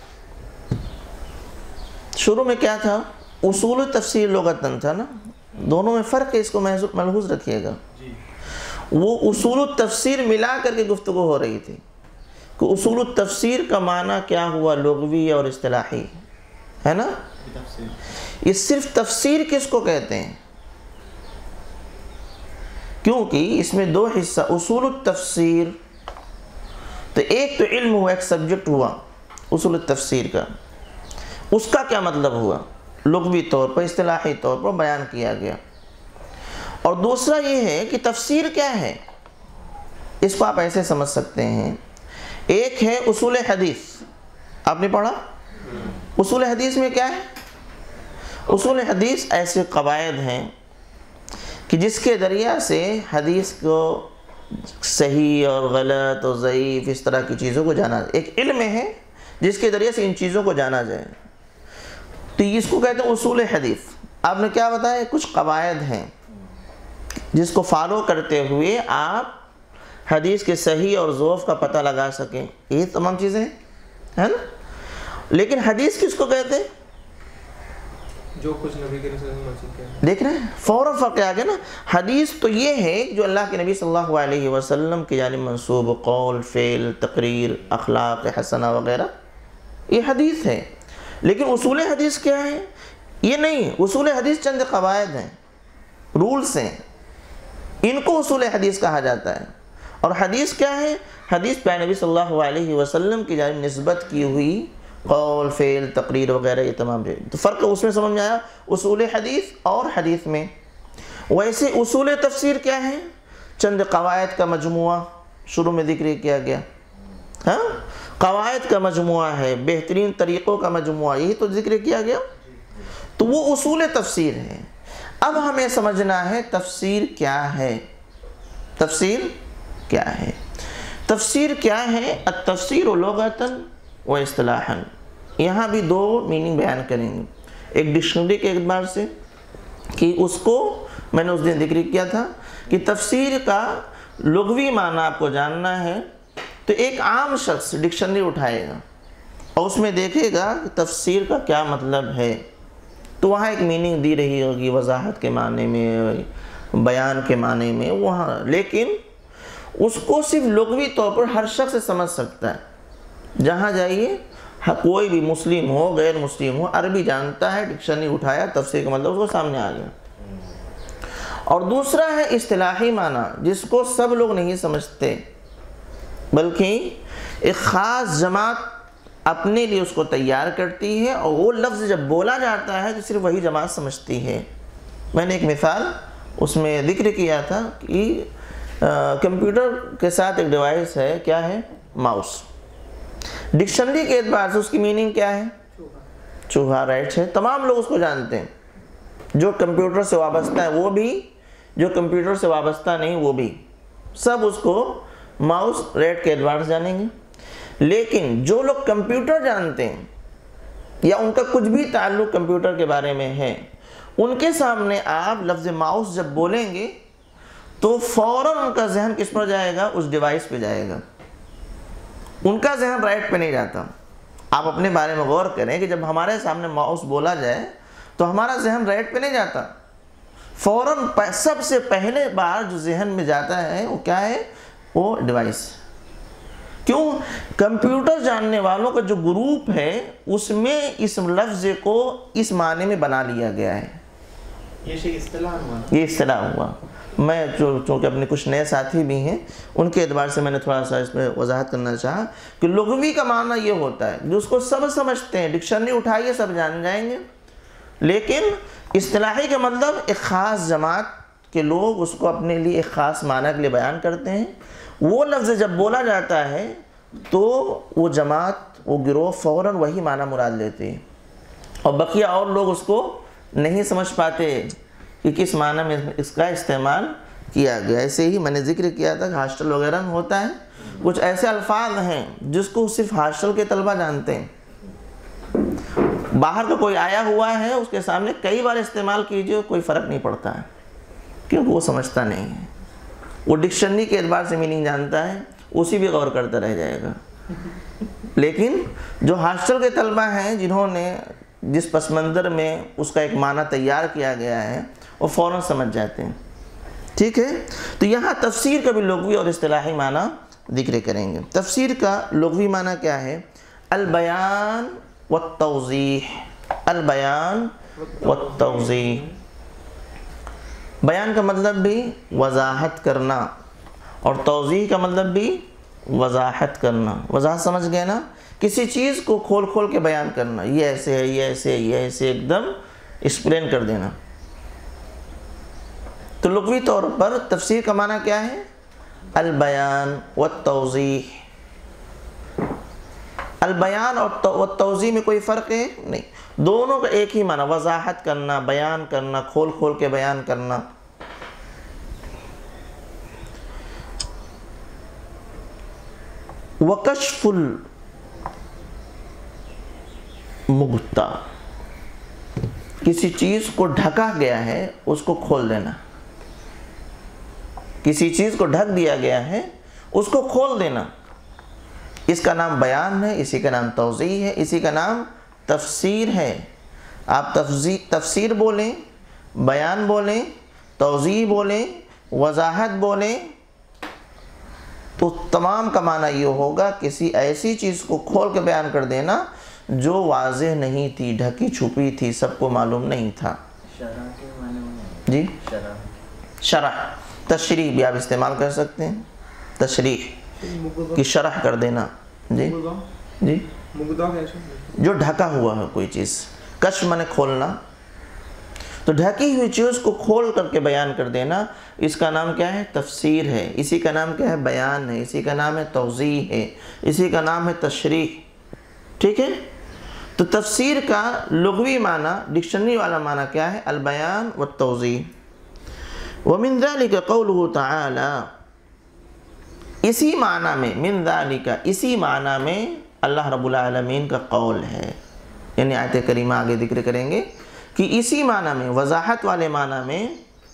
شروع میں کیا تھا؟ اصول تفسیر لغتاً تھا نا، دونوں میں فرق ہے، اس کو ملحوظ رکھیے گا. وہ اصول التفسیر ملا کر کے گفتگو ہو رہی تھی کہ اصول التفسیر کا معنی کیا ہوا، لغوی اور اصطلاحی ہے نا. یہ صرف تفسیر کس کو کہتے ہیں؟ کیونکہ اس میں دو حصہ اصول التفسیر، تو ایک تو علم ہوا، ایک سبجیکٹ ہوا اصول التفسیر کا، اس کا کیا مطلب ہوا لغوی طور پر، اصطلاحی طور پر بیان کیا گیا. اور دوسرا یہ ہے کہ تفسیر کیا ہے. اس کو آپ ایسے سمجھ سکتے ہیں، ایک ہے اصول حدیث. آپ نے پڑھا اصول حدیث میں کیا ہے؟ اصول حدیث ایسے قواعد ہیں کہ جس کے ذریعہ سے حدیث کو صحیح اور غلط اور ضعیف اس طرح کی چیزوں کو جانا جائے. ایک علم ہے جس کے ذریعے سے ان چیزوں کو جانا جائے، تو اس کو کہتے ہیں اصول حدیث. آپ نے کیا بتایا؟ کچھ قواعد ہیں جس کو فالو کرتے ہوئے آپ حدیث کے صحیح اور ضعف کا پتہ لگا سکیں. یہ تمام چیزیں ہیں نا. لیکن حدیث کس کو کہتے ہیں؟ جو کچھ نبی کے رسول اللہ دیکھ رہے ہیں فوراً فرق آ گیا نا. حدیث تو یہ ہے جو اللہ کے نبی صلی اللہ علیہ وسلم کی جانب منسوب، قول، فعل، تقریر، اخلاق حسنہ وغیرہ، یہ حدیث ہے. لیکن اصول حدیث کیا ہے؟ یہ نہیں. اصول حدیث چند قواعد ہیں، رولز ہیں، ان کو اصول حدیث کہا جاتا ہے. اور حدیث کیا ہے؟ حدیث پیارے نبی صلی اللہ علیہ وسلم کی جانب نسبت کی ہوئی قول، فعل، تقریر وغیرہ، یہ تمام چیزیں. تو فرق اس میں سمجھ میں آیا اصول حدیث اور حدیث میں. ویسے اصول تفسیر کیا ہے؟ چند قواعد کا مجموعہ شروع میں ذکر کیا گیا. ہاں، قواعد کا مجموعہ ہے، بہترین طریقوں کا مجموعہ، یہی تو ذکر کیا گیا. تو وہ اصول تفسیر ہے. اب ہمیں سمجھنا ہے تفسیر کیا ہے. تفسیر کیا ہے؟ تفسیر کیا ہے؟ التفسیر لغتاً و اصطلاحاً. یہاں بھی دو میننگ بیان کریں گے، ایک ڈکشنری کے اعتبار سے کہ اس کو میں نے اس دن ذکر کیا تھا کہ تفسیر کا لغوی معنی آپ کو جاننا ہے تو ایک عام شخص ڈکشنری اٹھائے گا اور اس میں دیکھے گا کہ تفسیر کا کیا مطلب ہے، تو وہاں ایک میننگ دی رہی ہوگی وضاحت کے معنی میں، بیان کے معنی میں وہاں، لیکن اس کو صرف لغوی طور پر ہر شخص سمجھ سکتا ہے۔ جہاں جائیے کوئی بھی مسلم ہو غیر مسلم ہو عربی جانتا ہے، ڈکشنری اٹھایا تفسیر کا مطلب اس کو سامنے آ گیا۔ اور دوسرا ہے اصطلاحی معنی جس کو سب لوگ نہیں سمجھتے، بلکہ ایک خاص جماعت اپنے لیے اس کو تیار کرتی ہے اور وہ لفظ جب بولا جاتا ہے تو صرف وہی جماعت سمجھتی ہے۔ میں نے ایک مثال اس میں ذکر کیا تھا کہ کمپیوٹر کے ساتھ ایک ڈیوائس ہے، کیا ہے؟ ماؤس۔ ڈکشنری کے اعتبار سے اس کی میننگ کیا ہے؟ چوہا، رائٹ ہے، تمام لوگ اس کو جانتے ہیں، جو کمپیوٹر سے وابستہ ہے وہ بھی، جو کمپیوٹر سے وابستہ نہیں وہ بھی، سب اس کو ماؤس ریٹ کے اعتبار سے جانیں گے۔ لیکن جو لوگ کمپیوٹر جانتے ہیں یا ان کا کچھ بھی تعلق کمپیوٹر کے بارے میں ہے، ان کے سامنے آپ لفظ ماؤس جب بولیں گے تو فوراً ان کا ذہن کس پر جائے گا؟ اس ڈیوائس پہ جائے گا، ان کا ذہن رائٹ پہ نہیں جاتا۔ آپ اپنے بارے میں غور کریں کہ جب ہمارے سامنے ماؤس بولا جائے تو ہمارا ذہن رائٹ پہ نہیں جاتا، فوراً سب سے پہلے بار جو ذہن میں جاتا ہے وہ کیا ہے؟ وہ ڈیوائس۔ کیوں؟ کمپیوٹر جاننے والوں کا جو گروپ ہے اس میں اس لفظ کو اس معنی میں بنا لیا گیا ہے۔ یہ شیء اصطلاح ہوا، یہ اصطلاح ہوا۔ میں چونکہ اپنے کچھ نئے ساتھی بھی ہیں ان کے اعتبار سے میں نے تھوڑا سا اس میں وضاحت کرنا چاہا کہ لغوی کا معنی یہ ہوتا ہے جو اس کو سب سمجھتے ہیں، ڈکشنری اٹھائیے سب جان جائیں گے، لیکن اصطلاحی کا مطلب ایک خاص جماعت کے لوگ اس کو اپنے لیے ایک خاص معنی کے لیے بیان کرتے ہیں، وہ لفظ جب بولا جاتا ہے تو وہ جماعت، وہ گروہ فوراً وہی معنی مراد لیتے ہیں اور بقیہ اور لوگ اس کو نہیں سمجھ پاتے کہ کس معنی میں اس کا استعمال کیا گیا۔ ایسے ہی میں نے ذکر کیا تھا کہ ہاسٹل وغیرہ میں ہوتا ہے، کچھ ایسے الفاظ ہیں جس کو صرف ہاسٹل کے طلبہ جانتے ہیں، باہر کا کوئی آیا ہوا ہے اس کے سامنے کئی بار استعمال کیجئے کوئی فرق نہیں پڑتا ہے، کیونکہ وہ سمجھتا نہیں ہے، وہ ڈکشنری کے اعتبار سے میننگ جانتا ہے، اسی بھی غور کرتا رہ جائے گا۔ لیکن جو ہاسٹل کے طلبہ ہیں جنہوں نے جس پس منظر میں اس کا ایک معنی تیار کیا گیا ہے وہ فوراً سمجھ جاتے ہیں، ٹھیک ہے۔ تو یہاں تفسیر کا بھی لغوی اور اصطلاحی معنی ذکر کریں گے۔ تفسیر کا لغوی معنی کیا ہے؟ البیان والتوضیح، البیان والتوضیح۔ بیان کا مطلب بھی وضاحت کرنا اور توضیح کا مطلب بھی وضاحت کرنا۔ وضاحت سمجھ گئے نا؟ کسی چیز کو کھول کھول کے بیان کرنا، یہ ایسے ہے، یہ ایسے ہے، یہ ایسے، ایک دم ایکسپلین کر دینا۔ تو لغوی طور پر تفسیر کا معنی کیا ہے؟ البیان والتوضیح۔ البیان اور توضیح میں کوئی فرق ہے؟ نہیں، دونوں کا ایک ہی معنی، وضاحت کرنا، بیان کرنا، کھول کھول کے بیان کرنا۔ وکشف المغتا، کسی چیز کو ڈھکا گیا ہے اس کو کھول دینا، کسی چیز کو ڈھک دیا گیا ہے اس کو کھول دینا، اس کا نام بیان ہے، اسی کا نام توضیح ہے، اسی کا نام تفسیر ہے۔ آپ تفسیر بولیں، بیان بولیں، توضیح بولیں، وضاحت بولیں تو تمام کا معنی یہ ہوگا کسی ایسی چیز کو کھول کے بیان کر دینا جو واضح نہیں تھی، ڈھکی چھپی تھی، سب کو معلوم نہیں تھا۔ شرح کے معنی میں جی شرح شرح، تشریح بھی آپ استعمال کر سکتے ہیں، تشریح کی شرح کر دینا۔ جی جی جو ڈھکا ہوا ہے کوئی چیز، کشف معنی کھولنا، تو ڈھکی ہوئی چیز کو کھول کر کے بیان کر دینا، اس کا نام کیا ہے؟ تفسیر ہے، اسی کا نام کیا ہے؟ بیان ہے، اسی کا نام ہے توضیح ہے، اسی کا نام ہے تشریح، ٹھیک ہے۔ تو تفسیر کا لغوی معنی، ڈکشنری والا معنی کیا ہے؟ البیان والتوضیح۔ ومن ذلك قوله تعالی، اسی معنی میں، من ذلك، اسی معنی میں اللہ رب العالمین کا قول ہے، یعنی آیت کریمہ آگے ذکر کریں گے کہ اسی معنی میں، وضاحت والے معنی میں،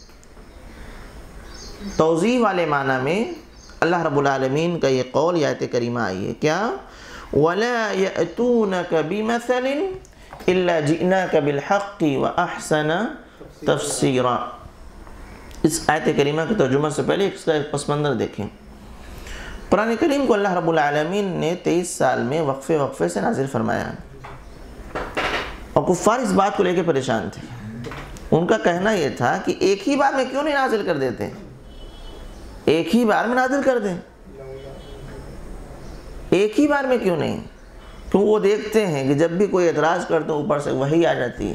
توضیح والے معنی میں اللہ رب العالمین کا یہ قول یہ آیت کریمہ آئی ہے کیا؟ وَلَا يَأْتُونَكَ بِمَثَلٍ إِلَّا جِئْنَاكَ بِالْحَقِّ وَأَحْسَنَ تَفْسِيرًا۔ اس آیت کریمہ کے ترجمہ سے پہلے اس کا ایک پس منظر دیکھیں۔ قرآن کریم کو اللہ رب العالمین نے تیئیس سال میں وقفے وقفے سے نازل فرمایا، اور کفار اس بات کو لے کے پریشان تھے۔ ان کا کہنا یہ تھا کہ ایک ہی بار میں کیوں نہیں نازل کر دیتے، ایک ہی بار میں نازل کر دیں، ایک ہی بار میں کیوں نہیں؟ کیوں وہ دیکھتے ہیں کہ جب بھی کوئی اعتراض کرتے ہیں اوپر سے وحی آ جاتی ہے۔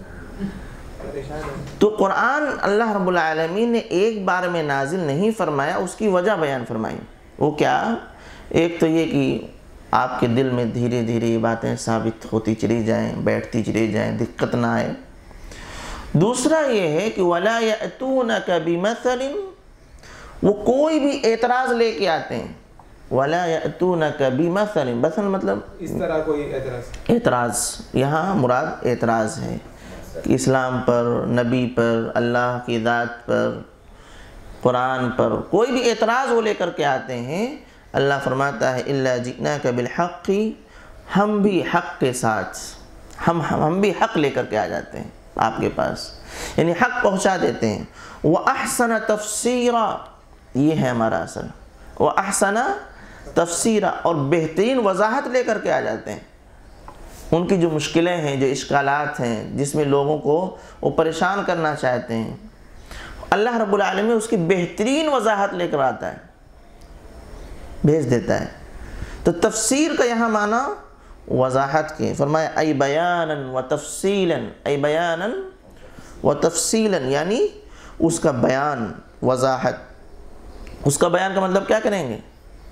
تو قرآن اللہ رب العالمین نے ایک بار میں نازل نہیں فرمایا، اس کی وجہ بیان فرمائی۔ وہ کیا؟ ایک تو یہ کہ آپ کے دل میں دھیرے دھیرے یہ باتیں ثابت ہوتی چلی جائیں، بیٹھتی چلی جائیں، دقت نہ آئے۔ دوسرا یہ ہے کہ وَلَا يَأْتُونَكَ بِمَثَلٍ، وہ کوئی بھی اعتراض لے کے آتے ہیں۔ وَلَا يَأْتُونَكَ بِمَثَلٍ، مثلا مطلب اس طرح کوئی اعتراض، اعتراض، یہاں مراد اعتراض ہے کہ اسلام پر، نبی پر، اللہ کی ذات پر، قرآن پر کوئی بھی اعتراض وہ لے کر کے آتے ہیں، اللہ فرماتا ہے إِلَّا جِئْنَاكَ بِالْحَقِّ، ہم بھی حق کے ساتھ، ہم ہم بھی حق لے کر کے آ جاتے ہیں آپ کے پاس، یعنی حق پہنچا دیتے ہیں۔ وَأَحْسَنَ تَفْسِيرًا، یہ ہے ہمارا اصل، وَأَحْسَنَ تَفْسِيرًا، اور بہترین وضاحت لے کر کے آ جاتے ہیں۔ ان کی جو مشکلیں ہیں، جو اشکالات ہیں، جس میں لوگوں کو وہ پریشان کرنا چاہتے ہیں، اللہ رب العالمین اس کی بہترین وضاحت لے کر آتا ہے، بھیج دیتا ہے۔ تو تفسیر کا یہاں معنی وضاحت کے، فرمایا ای بیانا و تفصیلا، ای بیانا و تفصیلا، یعنی اس کا بیان، وضاحت۔ اس کا بیان کا مطلب کیا کریں گے؟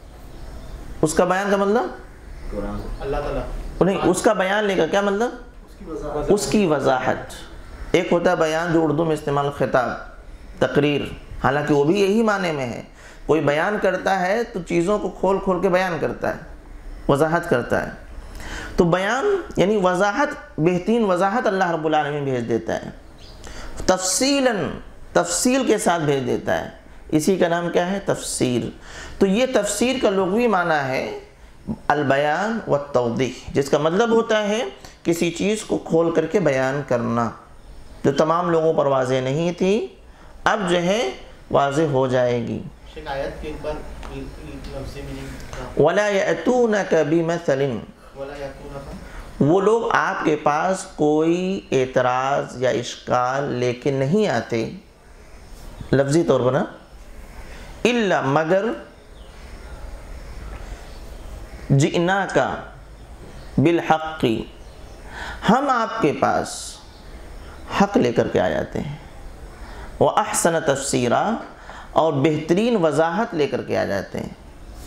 اس کا بیان کا مطلب اللہ تعالیٰ نہیں، اس کا بیان لے کر کیا مطلب؟ اس کی وضاحت۔ ایک ہوتا ہے بیان جو اردو میں استعمال، خطاب، تقریر، حالانکہ وہ بھی یہی معنی میں ہے۔ کوئی بیان کرتا ہے تو چیزوں کو کھول کھول کے بیان کرتا ہے، وضاحت کرتا ہے۔ تو بیان یعنی وضاحت، بہترین وضاحت اللہ رب العالمین بھیج دیتا ہے۔ تفصیلاً، تفصیل کے ساتھ بھیج دیتا ہے، اسی کا نام کیا ہے؟ تفسیر۔ تو یہ تفسیر کا لغوی معنی ہے البیان والتوضیح، جس کا مطلب ہوتا ہے کسی چیز کو کھول کر کے بیان کرنا، جو تمام لوگوں پر واضح نہیں تھی، اب جو ہے واضح ہو جائے گی۔ آیت کے ایک بار لفظی میننگ، وَلَا يَأْتُونَكَ بِمَثَلٍ، ولا یاتونک، وہ لوگ آپ کے پاس کوئی اعتراض یا اشکال لے کے نہیں آتے، لفظی طور پر نا، الا مگر، جئناک بالحق، ہم آپ کے پاس حق لے کر کے آ جاتے ہیں، وَأَحْسَنَ تَفْسِيرًا، اور بہترین وضاحت لے کر کے آ جاتے ہیں۔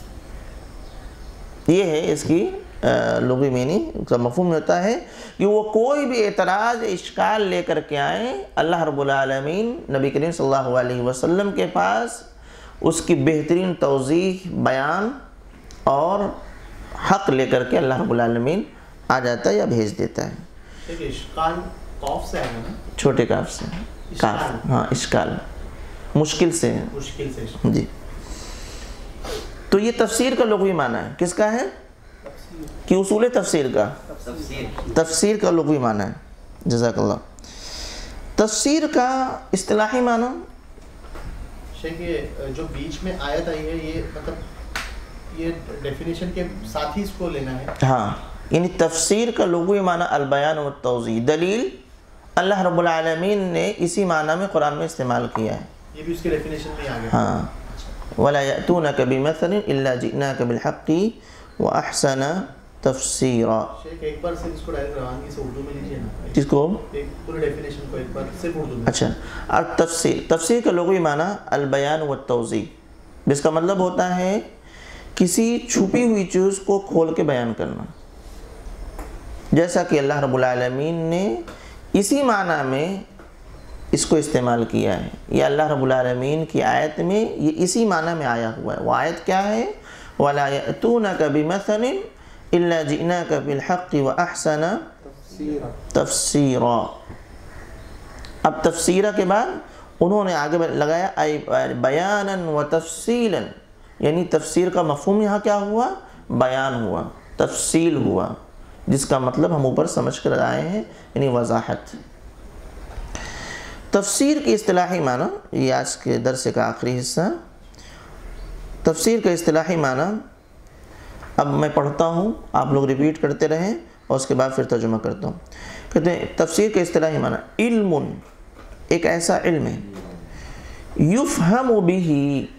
یہ ہے اس کی لغوی معنی، اس کا مفہوم ہوتا ہے کہ وہ کوئی بھی اعتراض اشکال لے کر کے آئیں، اللہ رب العالمین نبی کریم صلی اللہ علیہ وسلم کے پاس اس کی بہترین توضیح، بیان اور حق لے کر کے اللہ رب العالمین آ جاتا ہے یا بھیج دیتا ہے۔ ایک اشکال قاف سے آئے نا، چھوٹے کاف سے، کاف، ہاں اشکال، مشکل سے، مشکل سے۔ جی۔ تو یہ تفسیر کا لغوی معنی ہے، کس کا ہے؟ کہ اصول تفسیر کا، تفسیر کا لغوی معنی ہے۔ جزاک اللہ۔ تفسیر کا اصطلاحی معنی، شیخ یہ جو بیچ میں آیت آئی ہے، یہ مطلب یہ ڈیفینیشن کے ساتھ ہی اس کو لینا ہے؟ ہاں، یعنی تفسیر کا لغوی معنی البیان والتوضیح، دلیل اللہ رب العالمین نے اسی معنی میں قرآن میں استعمال کیا ہے۔ یہ بھی اس کے ڈیفینیشن میں آ گیا۔ ہاں، وَلَا يَأْتُونَكَ بِمَثَلٍ إِلَّا جِئْنَاكَ بِالْحَقِّ وَأَحْسَنَ تَفْسِيرًا۔ شیخ ایک بار صرف اس کو ڈائریکٹ روانگی سے اردو میں لیجیے نا، جس کو ایک پورے ڈیفینیشن کو ایک بار صرف اردو میں۔ اچھا، اور تفسیر، تفسیر کا لغوی معنی البیان والتوضیح، جس کا مطلب ہوتا ہے کسی چھپی ہوئی چیز کو کھول کے بیان کرنا، جیسا کہ اللہ رب العالمین نے اسی معنی میں اس کو استعمال کیا ہے۔ یہ اللہ رب العالمین کی آیت میں یہ اسی معنی میں آیا ہوا ہے۔ وہ آیت کیا ہے؟ وَلَا يَأْتُونَكَ بِمَثَلٍ إِلَّا جِئْنَاكَ بِالْحَقِّ وَأَحْسَنَ تَفْسِيرًا۔ اب تفسیرہ کے بعد انہوں نے آگے لگایا بیانا و تفصیلا، یعنی تفسیر کا مفہوم یہاں کیا ہوا؟ بیان ہوا، تفصیل ہوا، جس کا مطلب ہم اوپر سمجھ کر آئے ہیں، یعنی وضاحت۔ تفسیر کی اصطلاحی معنی، یہ آج کے درس کا آخری حصہ، تفسیر کا اصطلاحی معنی اب میں پڑھتا ہوں، آپ لوگ ریپیٹ کرتے رہیں اور اس کے بعد پھر ترجمہ کرتا ہوں۔ کہتے ہیں تفسیر کا اصطلاحی معنی علم، ایک ایسا علم ہے، یفہم بہ،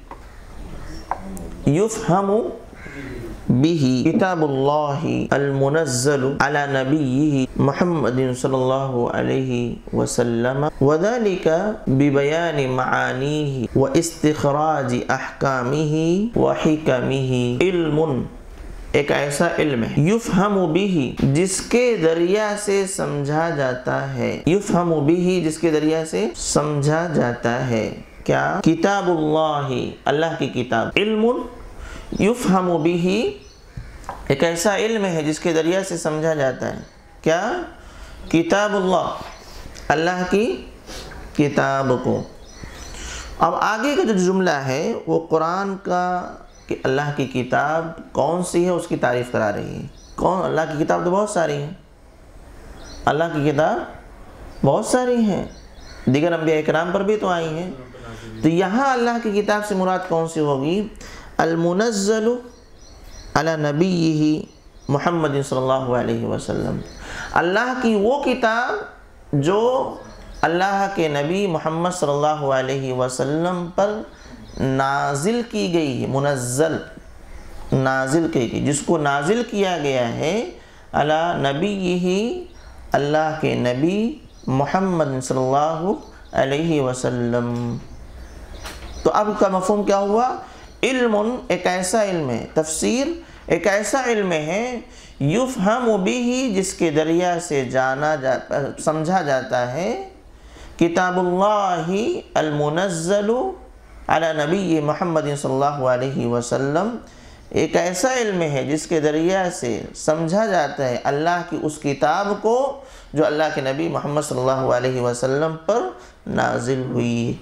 یفہم بہ کتاب اللہ المنزل علی نبیہ محمد صلی اللہ علیہ وسلم، وذلک ببیان معانیہ واستخراج احکامہ وحکمہ۔ علم، ایک ایسا علم ہے، یفہم بہ، جس کے ذریعہ سے سمجھا جاتا ہے، یفہم بہ، جس کے ذریعہ سے سمجھا جاتا ہے کیا؟ کتاب اللہ، اللہ کی کتاب۔ علم یفہم بہ، ایک ایسا علم ہے جس کے ذریعہ سے سمجھا جاتا ہے کیا؟ کتاب اللہ، اللہ کی کتاب کو۔ اب آگے کا جو جملہ ہے وہ قرآن کا، کہ اللہ کی کتاب کون سی ہے اس کی تعریف کرا رہی ہے۔ کون؟ اللہ کی کتاب تو بہت ساری ہیں، اللہ کی کتاب بہت ساری ہیں، دیگر انبیاء کرام پر بھی تو آئی ہیں۔ تو یہاں اللہ کی کتاب سے مراد کون سی ہوگی؟ المنزل علی نبیہ محمد صلی اللہ علیہ وسلم، اللہ کی وہ کتاب جو اللہ کے نبی محمد صلی اللہ علیہ وسلم پر نازل کی گئی ہے، منزل، نازل کی گئی، جس کو نازل کیا گیا ہے علی نبیہ، اللہ کے نبی محمد صلی اللہ علیہ وسلم۔ تو اب کا مفہوم کیا ہوا؟ علم، ایک ایسا علم ہے، تفسیر ایک ایسا علم ہے، یفہم بہ، جس کے ذریعہ سے جانا جاتا، سمجھا جاتا ہے، کتاب اللہ المنزل علی نبی محمد صلی اللہ علیہ وسلم، ایک ایسا علم ہے جس کے ذریعہ سے سمجھا جاتا ہے اللہ کی اس کتاب کو جو اللہ کے نبی محمد صلی اللہ علیہ وسلم پر نازل ہوئی۔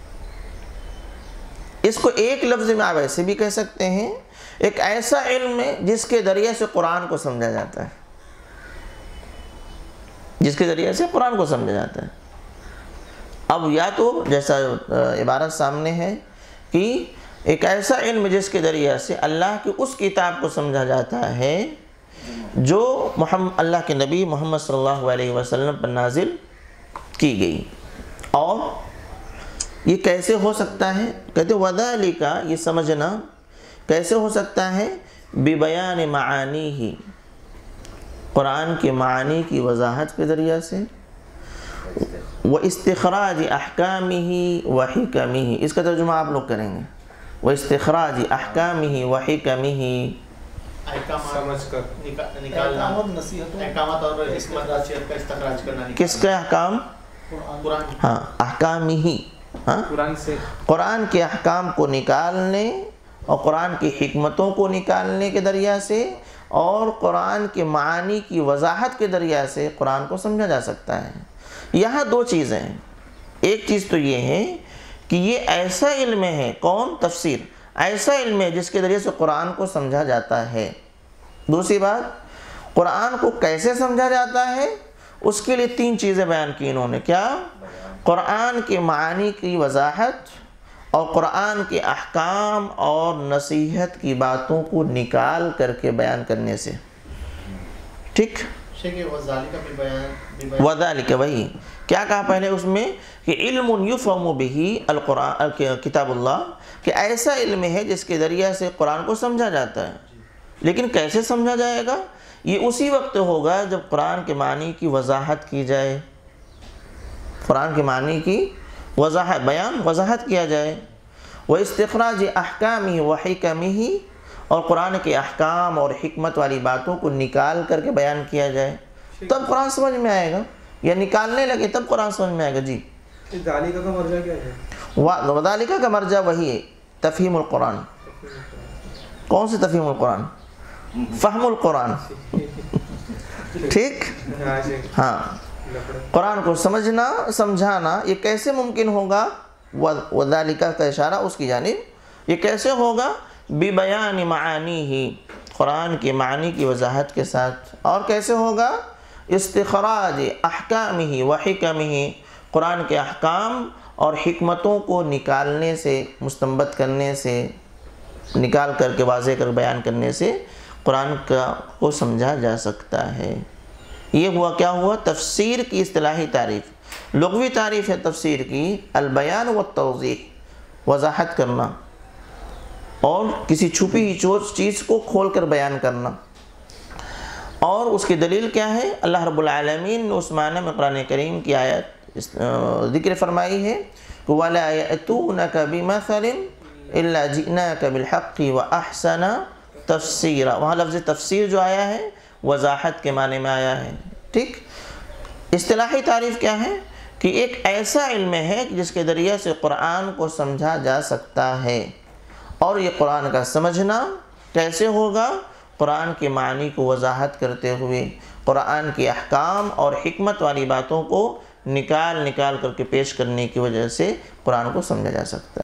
اس کو ایک لفظ میں آپ ایسے بھی کہہ سکتے ہیں، ایک ایسا علم ہے جس کے ذریعے سے قرآن کو سمجھا جاتا ہے، جس کے ذریعے سے قرآن کو سمجھا جاتا ہے۔ اب یا تو جیسا عبارت سامنے ہے کہ ایک ایسا علم جس کے ذریعے سے اللہ کی اس کتاب کو سمجھا جاتا ہے جو محمد اللہ کے نبی محمد صلی اللہ علیہ وسلم پر نازل کی گئی۔ اور یہ کیسے ہو سکتا ہے؟ کہتے وذالک، یہ سمجھنا کیسے ہو سکتا ہے؟ ببیان معانیہ، قرآن کے معانی کی وضاحت کے ذریعہ سے، واستخراج احکامہ وحکمہ، اس کا ترجمہ آپ لوگ کریں گے، واستخراج احکامہ وحکمہ، سمجھ کر نکالنا، احکامات اور حکمت کا استخراج کرنا۔ کس کا احکام؟ قرآن، ہاں، احکامہ، ہاں، قرآن سے قرآن کے احکام کو نکالنے اور قرآن کی حکمتوں کو نکالنے کے ذریعہ سے اور قرآن کے معانی کی وضاحت کے ذریعہ سے قرآن کو سمجھا جا سکتا ہے۔ یہاں دو چیزیں ہیں، ایک چیز تو یہ ہے کہ یہ ایسا علم ہے، کون؟ تفسیر، ایسا علم ہے جس کے ذریعے سے قرآن کو سمجھا جاتا ہے۔ دوسری بات، قرآن کو کیسے سمجھا جاتا ہے اس کے لیے تین چیزیں بیان کی انہوں نے، کیا؟ قرآن کے معانی کی وضاحت اور قرآن کے احکام اور نصیحت کی باتوں کو نکال کر کے بیان کرنے سے، ٹھیک؟ وذالک، وہی کیا کہا پہلے اس میں کہ علم یفہم بہ القرآن کتاب اللہ، کہ ایسا علم ہے جس کے ذریعے سے قرآن کو سمجھا جاتا ہے۔ لیکن کیسے سمجھا جائے گا؟ یہ اسی وقت ہوگا جب قرآن کے معنی کی وضاحت کی جائے، قرآن کے معنی کی وضاحت، بیان، وضاحت کیا جائے، واستخراج احکامہ وحکمہ، اور قرآن کے احکام اور حکمت والی باتوں کو نکال کر کے بیان کیا جائے، تب قرآن سمجھ میں آئے گا، یا نکالنے لگے تب قرآن سمجھ میں آئے گا۔ جی، ذالک کا مرجع کیا ہے؟ وذالک کا مرجع وہی ہے، تفہیم القرآن۔ کون سے تفہیم القرآن؟ فہم القرآن، ٹھیک؟ ہاں، قرآن کو سمجھنا سمجھانا یہ کیسے ممکن ہوگا؟ وذالکہ کا اشارہ اس کی جانب، یہ کیسے ہوگا؟ ببیان معانیہ، قرآن کے معنی کی وضاحت کے ساتھ. اور کیسے ہوگا؟ استخراج احکامہ و حکمہ، قرآن کے احکام اور حکمتوں کو نکالنے سے، مستنبط کرنے سے، نکال کر کے واضح کر بیان کرنے سے قرآن کا کو سمجھا جا سکتا ہے. یہ ہوا کیا ہوا؟ تفسیر کی اصطلاحی تعریف. لغوی تعریف ہے تفسیر کی البیان والتوضیح، وضاحت کرنا اور کسی چھپی ہوئی چیز کو کھول کر بیان کرنا. اور اس کی دلیل کیا ہے؟ اللہ رب العالمین نے اس معنی میں قرآن کریم کی آیت ذکر فرمائی ہے کہ وَلَا يَأْتُونَكَ بِمَثَلٍ إِلَّا جِئْنَاكَ بِالْحَقِّ وَأَحْسَنَ تَفْسِيرًا. وہاں لفظ تفسیر جو آیا ہے وضاحت کے معنی میں آیا ہے. ٹھیک. اصطلاحی تعریف کیا ہے؟ کہ ایک ایسا علم ہے جس کے ذریعے سے قرآن کو سمجھا جا سکتا ہے. اور یہ قرآن کا سمجھنا کیسے ہوگا؟ قرآن کے معنی کو وضاحت کرتے ہوئے، قرآن کے احکام اور حکمت والی باتوں کو نکال نکال کر کے پیش کرنے کی وجہ سے قرآن کو سمجھا جا سکتا ہے.